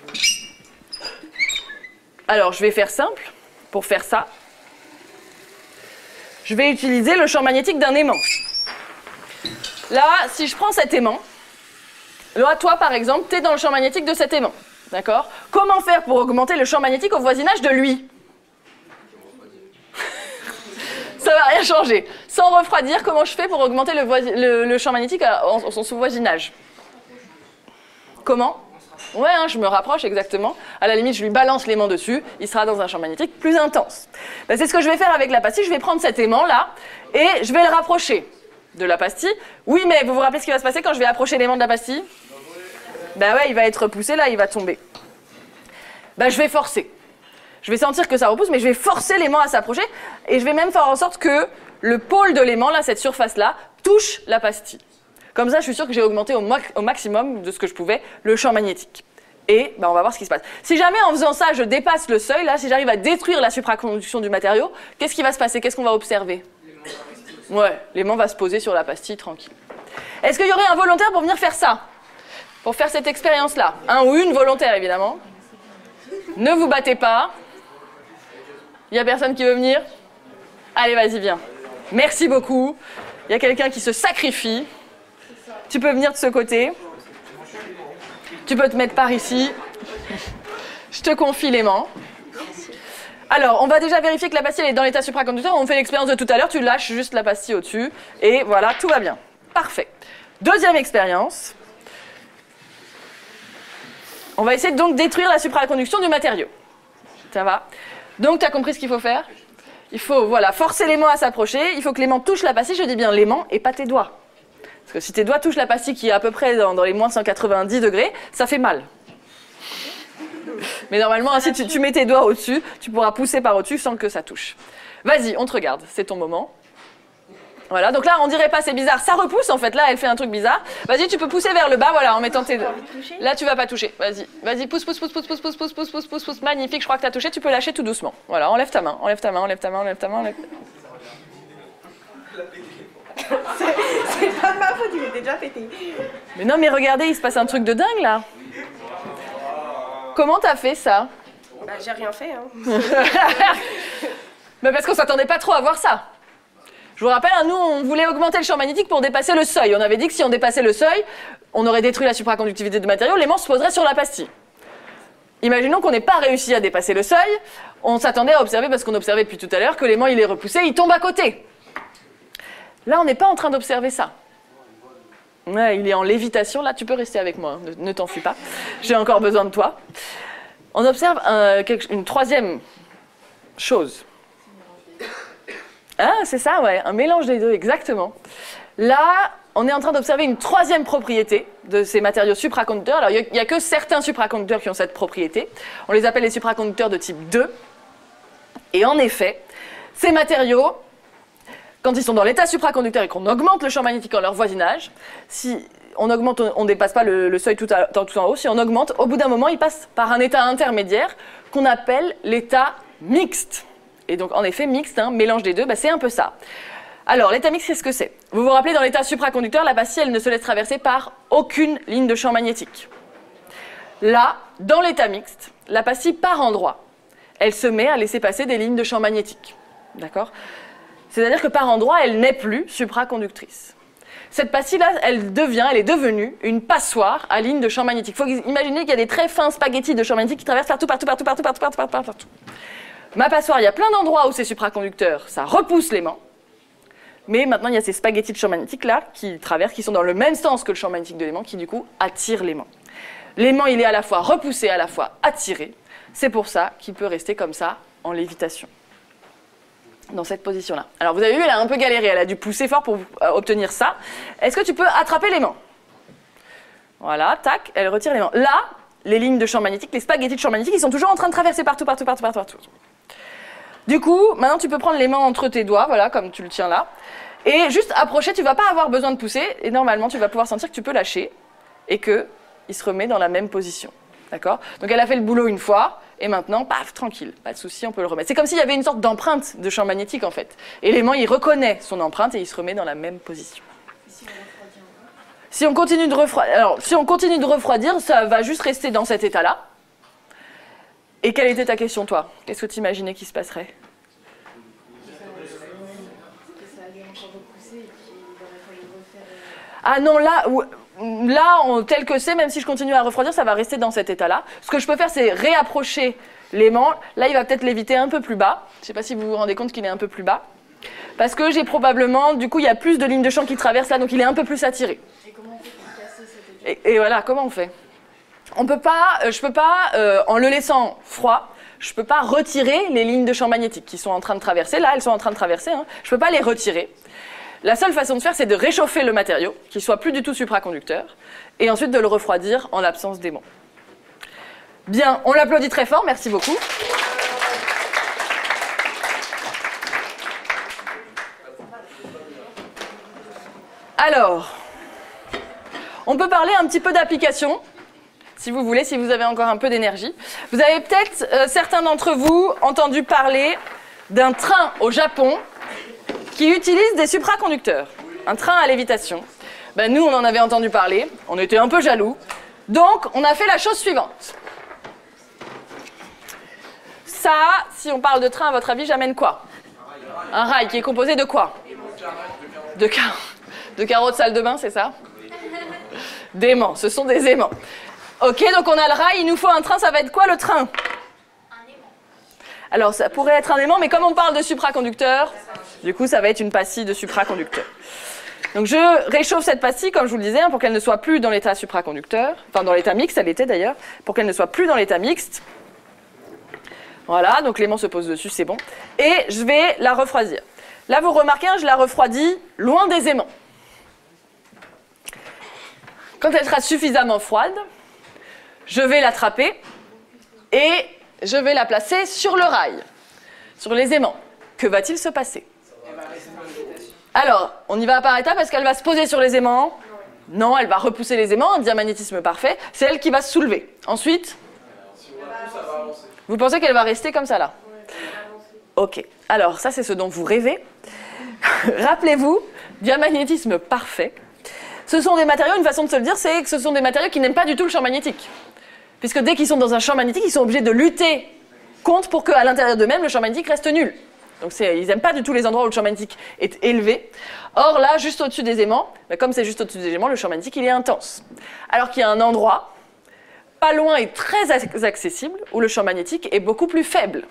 Alors, je vais faire simple. Pour faire ça, je vais utiliser le champ magnétique d'un aimant. Là, si je prends cet aimant, là, toi, par exemple, tu es dans le champ magnétique de cet aimant. D'accord? Comment faire pour augmenter le champ magnétique au voisinage de lui? Ça ne va rien changer. Sans refroidir, comment je fais pour augmenter le, le, le champ magnétique en, en son sous-voisinage? Comment? Ouais, hein, je me rapproche exactement. À la limite, je lui balance l'aimant dessus, il sera dans un champ magnétique plus intense. Ben, c'est ce que je vais faire avec la pastille. Je vais prendre cet aimant-là et je vais le rapprocher de la pastille. Oui, mais vous vous rappelez ce qui va se passer quand je vais approcher l'aimant de la pastille? Ben ouais, il va être repoussé là, il va tomber. Ben, je vais forcer. Je vais sentir que ça repousse, mais je vais forcer l'aimant à s'approcher et je vais même faire en sorte que le pôle de l'aimant, là, cette surface-là, touche la pastille. Comme ça, je suis sûre que j'ai augmenté au, au maximum de ce que je pouvais le champ magnétique. Et ben, on va voir ce qui se passe. Si jamais en faisant ça, je dépasse le seuil, là, si j'arrive à détruire la supraconduction du matériau, qu'est-ce qui va se passer? Qu'est-ce qu'on va observer? Ouais, l'aimant va se poser sur la pastille tranquille. Est-ce qu'il y aurait un volontaire pour venir faire ça? Pour faire cette expérience-là? Un ou une volontaire, évidemment. Ne vous battez pas. Il n'y a personne qui veut venir? Allez, vas-y, viens. Merci beaucoup. Il y a quelqu'un qui se sacrifie. Tu peux venir de ce côté. Tu peux te mettre par ici. Je te confie l'aimant. Alors, on va déjà vérifier que la pastille est dans l'état supraconducteur. On fait l'expérience de tout à l'heure, tu lâches juste la pastille au-dessus. Et voilà, tout va bien. Parfait. Deuxième expérience. On va essayer donc de détruire la supraconduction du matériau. Ça va? Donc, tu as compris ce qu'il faut faire? Il faut voilà, forcer l'aimant à s'approcher. Il faut que l'aimant touche la pastille. Je dis bien l'aimant et pas tes doigts. Parce que si tes doigts touchent la pastille qui est à peu près dans, dans les moins cent quatre-vingt-dix degrés, ça fait mal. Mais normalement, si tu, tu mets tes doigts au-dessus, tu pourras pousser par au-dessus sans que ça touche. Vas-y, on te regarde, c'est ton moment. Voilà, donc là, on dirait pas, c'est bizarre. Ça repousse, en fait, là, elle fait un truc bizarre. Vas-y, tu peux pousser vers le bas, voilà, en mettant tes doigts. Là, tu vas pas toucher. Vas-y, vas-y, pousse, pousse, pousse, pousse, pousse, pousse, pousse, pousse, pousse, pousse, pousse. Magnifique, je crois que tu as touché, tu peux lâcher tout doucement. Voilà, enlève ta main, enlève ta main, enlève ta main, enlève ta main, enlève... C'est pas de ma faute, il était déjà pété. Mais non, mais regardez, il se passe un truc de dingue, là. Comment t'as fait ça? Bah, j'ai rien fait, hein. Mais parce qu'on s'attendait pas trop à voir ça. Je vous rappelle, hein, nous, on voulait augmenter le champ magnétique pour dépasser le seuil. On avait dit que si on dépassait le seuil, on aurait détruit la supraconductivité de matériaux, l'aimant se poserait sur la pastille. Imaginons qu'on n'ait pas réussi à dépasser le seuil, on s'attendait à observer, parce qu'on observait depuis tout à l'heure, que l'aimant il est repoussé, il tombe à côté. Là, on n'est pas en train d'observer ça. Ouais, il est en lévitation, là, tu peux rester avec moi, ne, ne t'enfuis pas. J'ai encore besoin de toi. On observe un, quelque, une troisième chose. Ah, c'est ça, ouais, un mélange des deux, exactement. Là, on est en train d'observer une troisième propriété de ces matériaux supraconducteurs. Alors, il n'y a, a que certains supraconducteurs qui ont cette propriété. On les appelle les supraconducteurs de type deux. Et en effet, ces matériaux, quand ils sont dans l'état supraconducteur et qu'on augmente le champ magnétique en leur voisinage, si on augmente, on ne dépasse pas le, le seuil tout, à, tout en haut, si on augmente, au bout d'un moment, ils passent par un état intermédiaire qu'on appelle l'état mixte. Et donc, en effet, mixte, hein, mélange des deux, bah, c'est un peu ça. Alors, l'état mixte, qu'est-ce que c'est? Vous vous rappelez, dans l'état supraconducteur, la pastille, elle ne se laisse traverser par aucune ligne de champ magnétique. Là, dans l'état mixte, la pastille par endroit, elle se met à laisser passer des lignes de champ magnétique. D'accord? C'est-à-dire que par endroit, elle n'est plus supraconductrice. Cette pastille-là, elle devient, elle est devenue une passoire à ligne de champ magnétique. Il faut imaginer qu'il y a des très fins spaghettis de champ magnétique qui traversent partout, partout, partout, partout, partout, partout, partout, partout. Ma passoire, il y a plein d'endroits où c'est supraconducteur, ça repousse l'aimant. Mais maintenant, il y a ces spaghettis de champ magnétique-là qui traversent, qui sont dans le même sens que le champ magnétique de l'aimant, qui du coup attirent l'aimant. L'aimant, il est à la fois repoussé, à la fois attiré. C'est pour ça qu'il peut rester comme ça, en lévitation. Dans cette position-là. Alors vous avez vu, elle a un peu galéré, elle a dû pousser fort pour euh, obtenir ça. Est-ce que tu peux attraper l'aimant? Voilà, tac, elle retire l'aimant. Là, les lignes de champ magnétique, les spaghettis de champ magnétique, ils sont toujours en train de traverser partout, partout, partout, partout, partout. Du coup, maintenant tu peux prendre l'aimant entre tes doigts, voilà, comme tu le tiens là, et juste approcher, tu ne vas pas avoir besoin de pousser, et normalement tu vas pouvoir sentir que tu peux lâcher, et qu'il se remet dans la même position. D'accord? Donc elle a fait le boulot une fois, et maintenant, paf, tranquille, pas de souci, on peut le remettre. C'est comme s'il y avait une sorte d'empreinte de champ magnétique en fait. Et l'aimant, il reconnaît son empreinte et il se remet dans la même position. Si on continue de refroidir, alors si on continue de refroidir, ça va juste rester dans cet état-là. Et quelle était ta question, toi? Qu'est-ce que tu imaginais qui se passerait? Ah non, là, là on, tel que c'est, même si je continue à refroidir, ça va rester dans cet état-là. Ce que je peux faire, c'est réapprocher l'aimant. Là, il va peut-être léviter un peu plus bas. Je ne sais pas si vous vous rendez compte qu'il est un peu plus bas. Parce que j'ai probablement, du coup, il y a plus de lignes de champ qui traversent là, donc il est un peu plus attiré. Et comment on fait pour casser cet état? Et, et voilà, comment on fait? On peut pas, euh, je peux pas, euh, en le laissant froid, je peux pas retirer les lignes de champ magnétique qui sont en train de traverser. Là, elles sont en train de traverser. Hein. Je peux pas les retirer. La seule façon de faire, c'est de réchauffer le matériau, qu'il soit plus du tout supraconducteur, et ensuite de le refroidir en l'absence d'aimant. Bien, on l'applaudit très fort, merci beaucoup. Alors, on peut parler un petit peu d'application, si vous voulez, si vous avez encore un peu d'énergie. Vous avez peut-être, euh, certains d'entre vous, entendu parler d'un train au Japon qui utilise des supraconducteurs, un train à lévitation. Ben, nous, on en avait entendu parler, on était un peu jaloux, donc on a fait la chose suivante. Ça, si on parle de train, à votre avis, j'amène quoi? Un rail qui est composé de quoi? De carreaux de, carreaux de salle de bain, c'est ça? D'aimants, ce sont des aimants. Ok, donc on a le rail, il nous faut un train, ça va être quoi le train? Un aimant. Alors ça pourrait être un aimant, mais comme on parle de supraconducteur, du coup ça va être une pastille de supraconducteur. Donc je réchauffe cette pastille, comme je vous le disais, hein, pour qu'elle ne soit plus dans l'état supraconducteur, enfin dans l'état mixte, elle était d'ailleurs, pour qu'elle ne soit plus dans l'état mixte. Voilà, donc l'aimant se pose dessus, c'est bon. Et je vais la refroidir. Là, vous remarquez, hein, je la refroidis loin des aimants. Quand elle sera suffisamment froide, je vais l'attraper et je vais la placer sur le rail, sur les aimants. Que va-t-il se passer? Alors, on y va par étapes. Est-ce qu'elle va se poser sur les aimants? Non, elle va repousser les aimants, un diamagnétisme parfait. C'est elle qui va se soulever. Ensuite, vous pensez qu'elle va rester comme ça là? Ok. Alors, ça, c'est ce dont vous rêvez. Rappelez-vous, diamagnétisme parfait. Ce sont des matériaux, une façon de se le dire, c'est que ce sont des matériaux qui n'aiment pas du tout le champ magnétique. Puisque dès qu'ils sont dans un champ magnétique, ils sont obligés de lutter contre pour qu'à l'intérieur d'eux-mêmes, le champ magnétique reste nul. Donc ils n'aiment pas du tout les endroits où le champ magnétique est élevé. Or là, juste au-dessus des aimants, bah, comme c'est juste au-dessus des aimants, le champ magnétique il est intense. Alors qu'il y a un endroit, pas loin et très accessible, où le champ magnétique est beaucoup plus faible.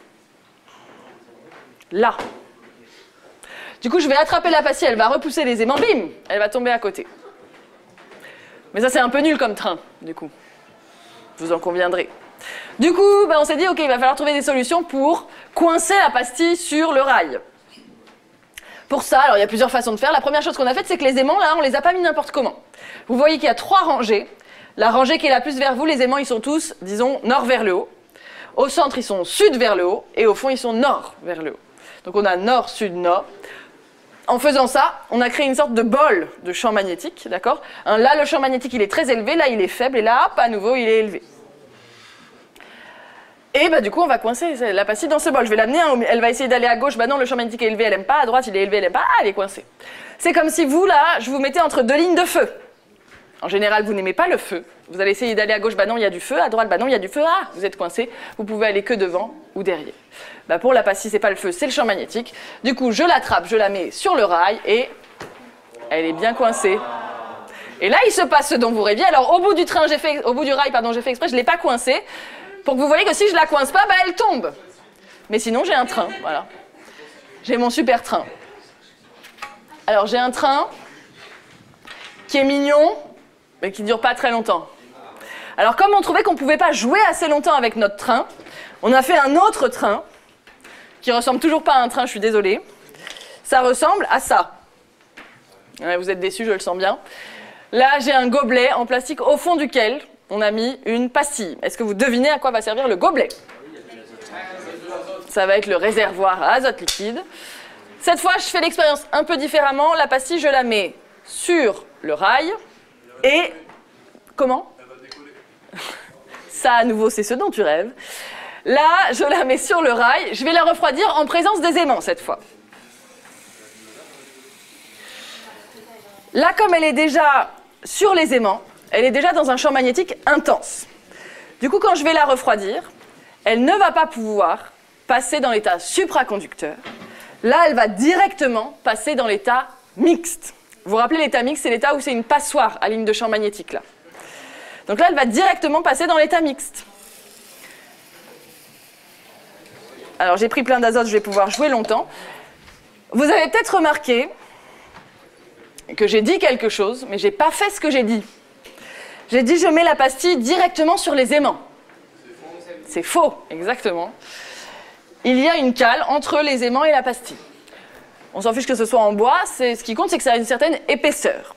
Là. Du coup, je vais attraper la pastille, elle va repousser les aimants, bim, elle va tomber à côté. Mais ça, c'est un peu nul comme train, du coup. Vous en conviendrez. Du coup, ben, on s'est dit, ok, il va falloir trouver des solutions pour coincer la pastille sur le rail. Pour ça, alors il y a plusieurs façons de faire. La première chose qu'on a faite, c'est que les aimants, là, on les a pas mis n'importe comment. Vous voyez qu'il y a trois rangées. La rangée qui est la plus vers vous, les aimants, ils sont tous, disons, nord vers le haut. Au centre, ils sont sud vers le haut. Et au fond, ils sont nord vers le haut. Donc on a nord, sud, nord. En faisant ça, on a créé une sorte de bol de champ magnétique, d'accord? Là, le champ magnétique, il est très élevé, là, il est faible, et là, hop, à nouveau, il est élevé. Et bah, du coup, on va coincer la pastille dans ce bol. Je vais l'amener, hein, elle va essayer d'aller à gauche. Bah non, le champ magnétique est élevé, elle n'aime pas. À droite, il est élevé, elle n'aime pas. Ah, elle est coincée. C'est comme si vous, là, je vous mettais entre deux lignes de feu. En général, vous n'aimez pas le feu. Vous allez essayer d'aller à gauche, bah non, il y a du feu. À droite, bah non, il y a du feu. Ah, vous êtes coincé. Vous pouvez aller que devant ou derrière. Bah, pour la pastille, c'est pas le feu, c'est le champ magnétique. Du coup, je l'attrape, je la mets sur le rail et elle est bien coincée. Et là, il se passe ce dont vous rêviez. Alors, au bout du train, j'ai fait, au bout du rail, pardon, j'ai fait exprès, je l'ai pas coincée. Pour que vous voyez que si je la coince pas, bah elle tombe. Mais sinon, j'ai un train, voilà. J'ai mon super train. Alors, j'ai un train qui est mignon, mais qui ne dure pas très longtemps. Alors, comme on trouvait qu'on ne pouvait pas jouer assez longtemps avec notre train, on a fait un autre train, qui ressemble toujours pas à un train, je suis désolée. Ça ressemble à ça. Ouais, vous êtes déçus, je le sens bien. Là, j'ai un gobelet en plastique au fond duquel on a mis une pastille. Est-ce que vous devinez à quoi va servir le gobelet? Ça va être le réservoir à azote liquide. Cette fois, je fais l'expérience un peu différemment. La pastille, je la mets sur le rail. Et... Comment? Ça, à nouveau, c'est ce dont tu rêves. Là, je la mets sur le rail. Je vais la refroidir en présence des aimants, cette fois. Là, comme elle est déjà sur les aimants, elle est déjà dans un champ magnétique intense. Du coup, quand je vais la refroidir, elle ne va pas pouvoir passer dans l'état supraconducteur. Là, elle va directement passer dans l'état mixte. Vous vous rappelez, l'état mixte, c'est l'état où c'est une passoire à ligne de champ magnétique, là. Donc là, elle va directement passer dans l'état mixte. Alors, j'ai pris plein d'azote, je vais pouvoir jouer longtemps. Vous avez peut-être remarqué que j'ai dit quelque chose, mais je n'ai pas fait ce que j'ai dit. J'ai dit je mets la pastille directement sur les aimants. C'est faux, exactement. Il y a une cale entre les aimants et la pastille. On s'en fiche que ce soit en bois, ce qui compte c'est que ça a une certaine épaisseur.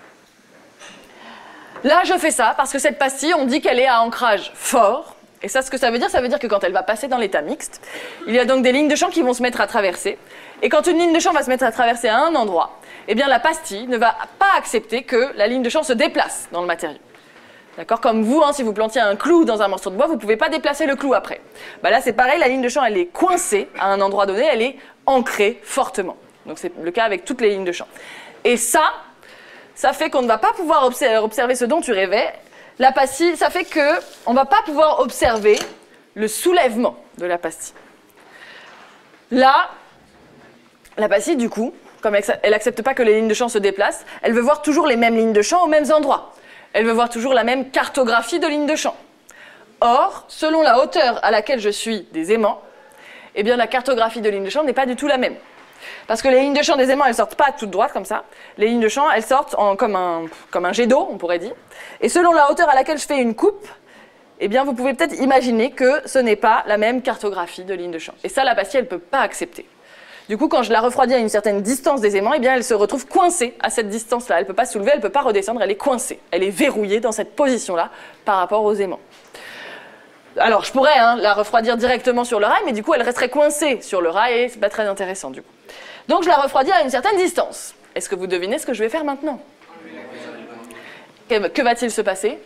Là je fais ça parce que cette pastille, on dit qu'elle est à ancrage fort. Et ça, ce que ça veut dire, ça veut dire que quand elle va passer dans l'état mixte, il y a donc des lignes de champ qui vont se mettre à traverser. Et quand une ligne de champ va se mettre à traverser à un endroit, eh bien la pastille ne va pas accepter que la ligne de champ se déplace dans le matériau. D'accord? Comme vous, hein, si vous plantiez un clou dans un morceau de bois, vous ne pouvez pas déplacer le clou après. Bah là, c'est pareil, la ligne de champ, elle est coincée à un endroit donné, elle est ancrée fortement. Donc c'est le cas avec toutes les lignes de champ. Et ça, ça fait qu'on ne va pas pouvoir observer ce dont tu rêvais. La pastille, ça fait qu'on ne va pas pouvoir observer le soulèvement de la pastille. Là, la pastille, du coup, comme elle n'accepte pas que les lignes de champ se déplacent, elle veut voir toujours les mêmes lignes de champ aux mêmes endroits. Elle veut voir toujours la même cartographie de lignes de champ. Or, selon la hauteur à laquelle je suis des aimants, eh bien la cartographie de lignes de champ n'est pas du tout la même. Parce que les lignes de champ des aimants, elles ne sortent pas toutes droites comme ça. Les lignes de champ, elles sortent en, comme, un, comme un jet d'eau, on pourrait dire. Et selon la hauteur à laquelle je fais une coupe, eh bien vous pouvez peut-être imaginer que ce n'est pas la même cartographie de lignes de champ. Et ça, la pastille, elle ne peut pas accepter. Du coup, quand je la refroidis à une certaine distance des aimants, eh bien elle se retrouve coincée à cette distance-là. Elle ne peut pas soulever, elle ne peut pas redescendre, elle est coincée. Elle est verrouillée dans cette position-là par rapport aux aimants. Alors, je pourrais hein, la refroidir directement sur le rail, mais du coup, elle resterait coincée sur le rail et c'est pas très intéressant du coup. Donc, je la refroidis à une certaine distance. Est-ce que vous devinez ce que je vais faire maintenant? Que, que va-t-il se passer?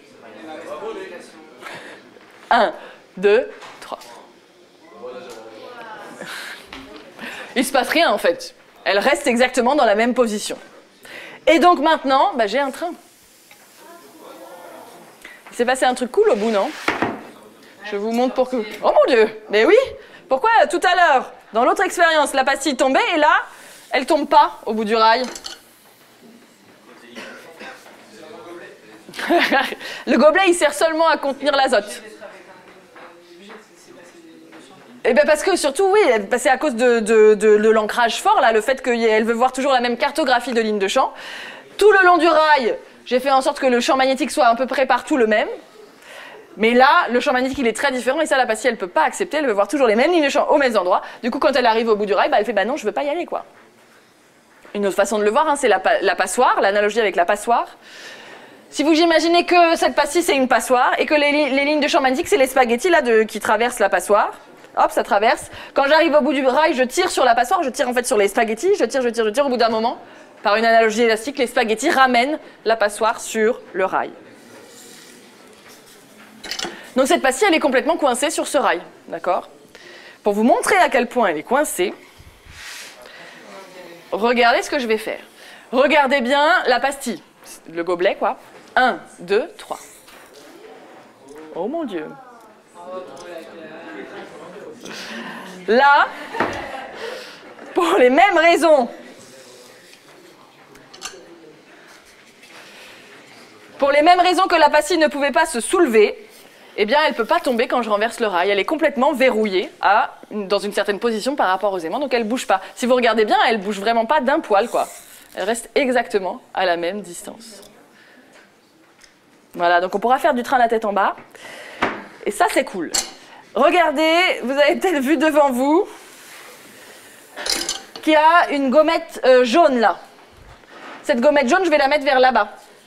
Un, deux, trois. Il se passe rien en fait. Elle reste exactement dans la même position. Et donc maintenant, bah, j'ai un train. Il s'est passé un truc cool au bout, non? Je vous montre pour que... Oh mon Dieu! Mais oui! Pourquoi tout à l'heure, dans l'autre expérience, la pastille tombait et là, elle tombe pas au bout du rail? Le gobelet, il sert seulement à contenir l'azote. Eh bien parce que surtout, oui, c'est à cause de, de, de, de l'ancrage fort, là, le fait qu'elle veut voir toujours la même cartographie de ligne de champ. Tout le long du rail, j'ai fait en sorte que le champ magnétique soit à peu près partout le même. Mais là, le champ magnétique, il est très différent et ça, la pastille, elle ne peut pas accepter. Elle veut voir toujours les mêmes lignes de champ aux mêmes endroits. Du coup, quand elle arrive au bout du rail, bah, elle fait « bah non, je ne veux pas y aller, quoi ». Une autre façon de le voir, hein, c'est la, la passoire, l'analogie avec la passoire. Si vous imaginez que cette pastille, c'est une passoire et que les, les lignes de champ magnétique, c'est les spaghettis là, de, qui traversent la passoire. Hop, ça traverse. Quand j'arrive au bout du rail, je tire sur la passoire, je tire en fait sur les spaghettis, je tire, je tire, je tire. Au bout d'un moment, par une analogie élastique, les spaghettis ramènent la passoire sur le rail. Donc cette pastille, elle est complètement coincée sur ce rail, d'accord? Pour vous montrer à quel point elle est coincée, regardez ce que je vais faire. Regardez bien la pastille, le gobelet, quoi. Un, deux, trois. Oh mon Dieu. Là, pour les mêmes raisons, pour les mêmes raisons que la pastille ne pouvait pas se soulever, eh bien, elle ne peut pas tomber quand je renverse le rail. Elle est complètement verrouillée à, dans une certaine position par rapport aux aimants, donc elle ne bouge pas. Si vous regardez bien, elle ne bouge vraiment pas d'un poil, quoi. Elle reste exactement à la même distance. Voilà, donc on pourra faire du train la tête en bas. Et ça, c'est cool. Regardez, vous avez peut-être vu devant vous qu'il y a une gommette euh, jaune là. Cette gommette jaune, je vais la mettre vers là-bas.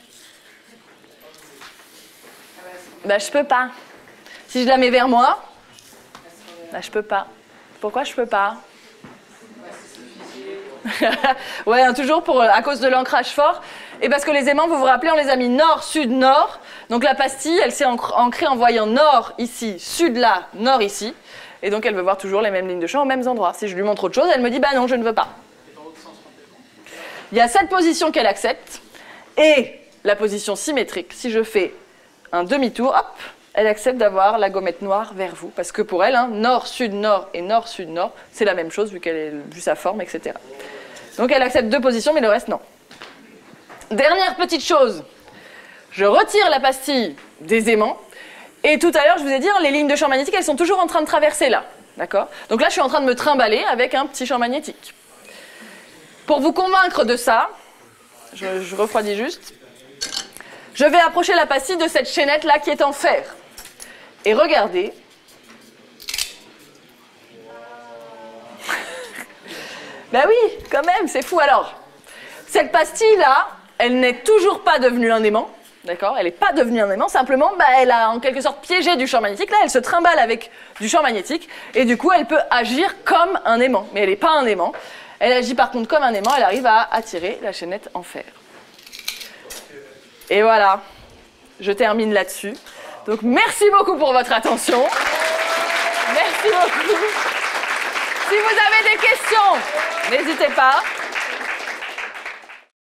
Ben, je peux pas. Si je la mets vers moi, ben, je peux pas. Pourquoi je peux pas? Ouais, hein, toujours pour, à cause de l'ancrage fort. Et parce que les aimants, vous vous rappelez, on les a mis nord, sud, nord. Donc la pastille, elle s'est ancrée en voyant nord ici, sud là, nord ici. Et donc elle veut voir toujours les mêmes lignes de champ aux mêmes endroits. Si je lui montre autre chose, elle me dit bah non, je ne veux pas. Il y a cette position qu'elle accepte. Et la position symétrique, si je fais un demi-tour, hop, elle accepte d'avoir la gommette noire vers vous. Parce que pour elle, hein, nord, sud, nord et nord, sud, nord, c'est la même chose vu qu'elle est vu sa forme, et cetera. Donc elle accepte deux positions, mais le reste non. Dernière petite chose, je retire la pastille des aimants. Et tout à l'heure, je vous ai dit, hein, les lignes de champ magnétique, elles sont toujours en train de traverser là. D'accord? Donc là, je suis en train de me trimballer avec un petit champ magnétique. Pour vous convaincre de ça, je, je refroidis juste, je vais approcher la pastille de cette chaînette là qui est en fer. Et regardez. Ben oui, quand même, c'est fou. Alors, cette pastille là, elle n'est toujours pas devenue un aimant. D'accord? Elle n'est pas devenue un aimant, simplement, bah, elle a en quelque sorte piégé du champ magnétique. Là, elle se trimballe avec du champ magnétique, et du coup, elle peut agir comme un aimant. Mais elle n'est pas un aimant. Elle agit par contre comme un aimant, elle arrive à attirer la chaînette en fer. Et voilà, je termine là-dessus. Donc, merci beaucoup pour votre attention. Merci beaucoup. Si vous avez des questions, n'hésitez pas.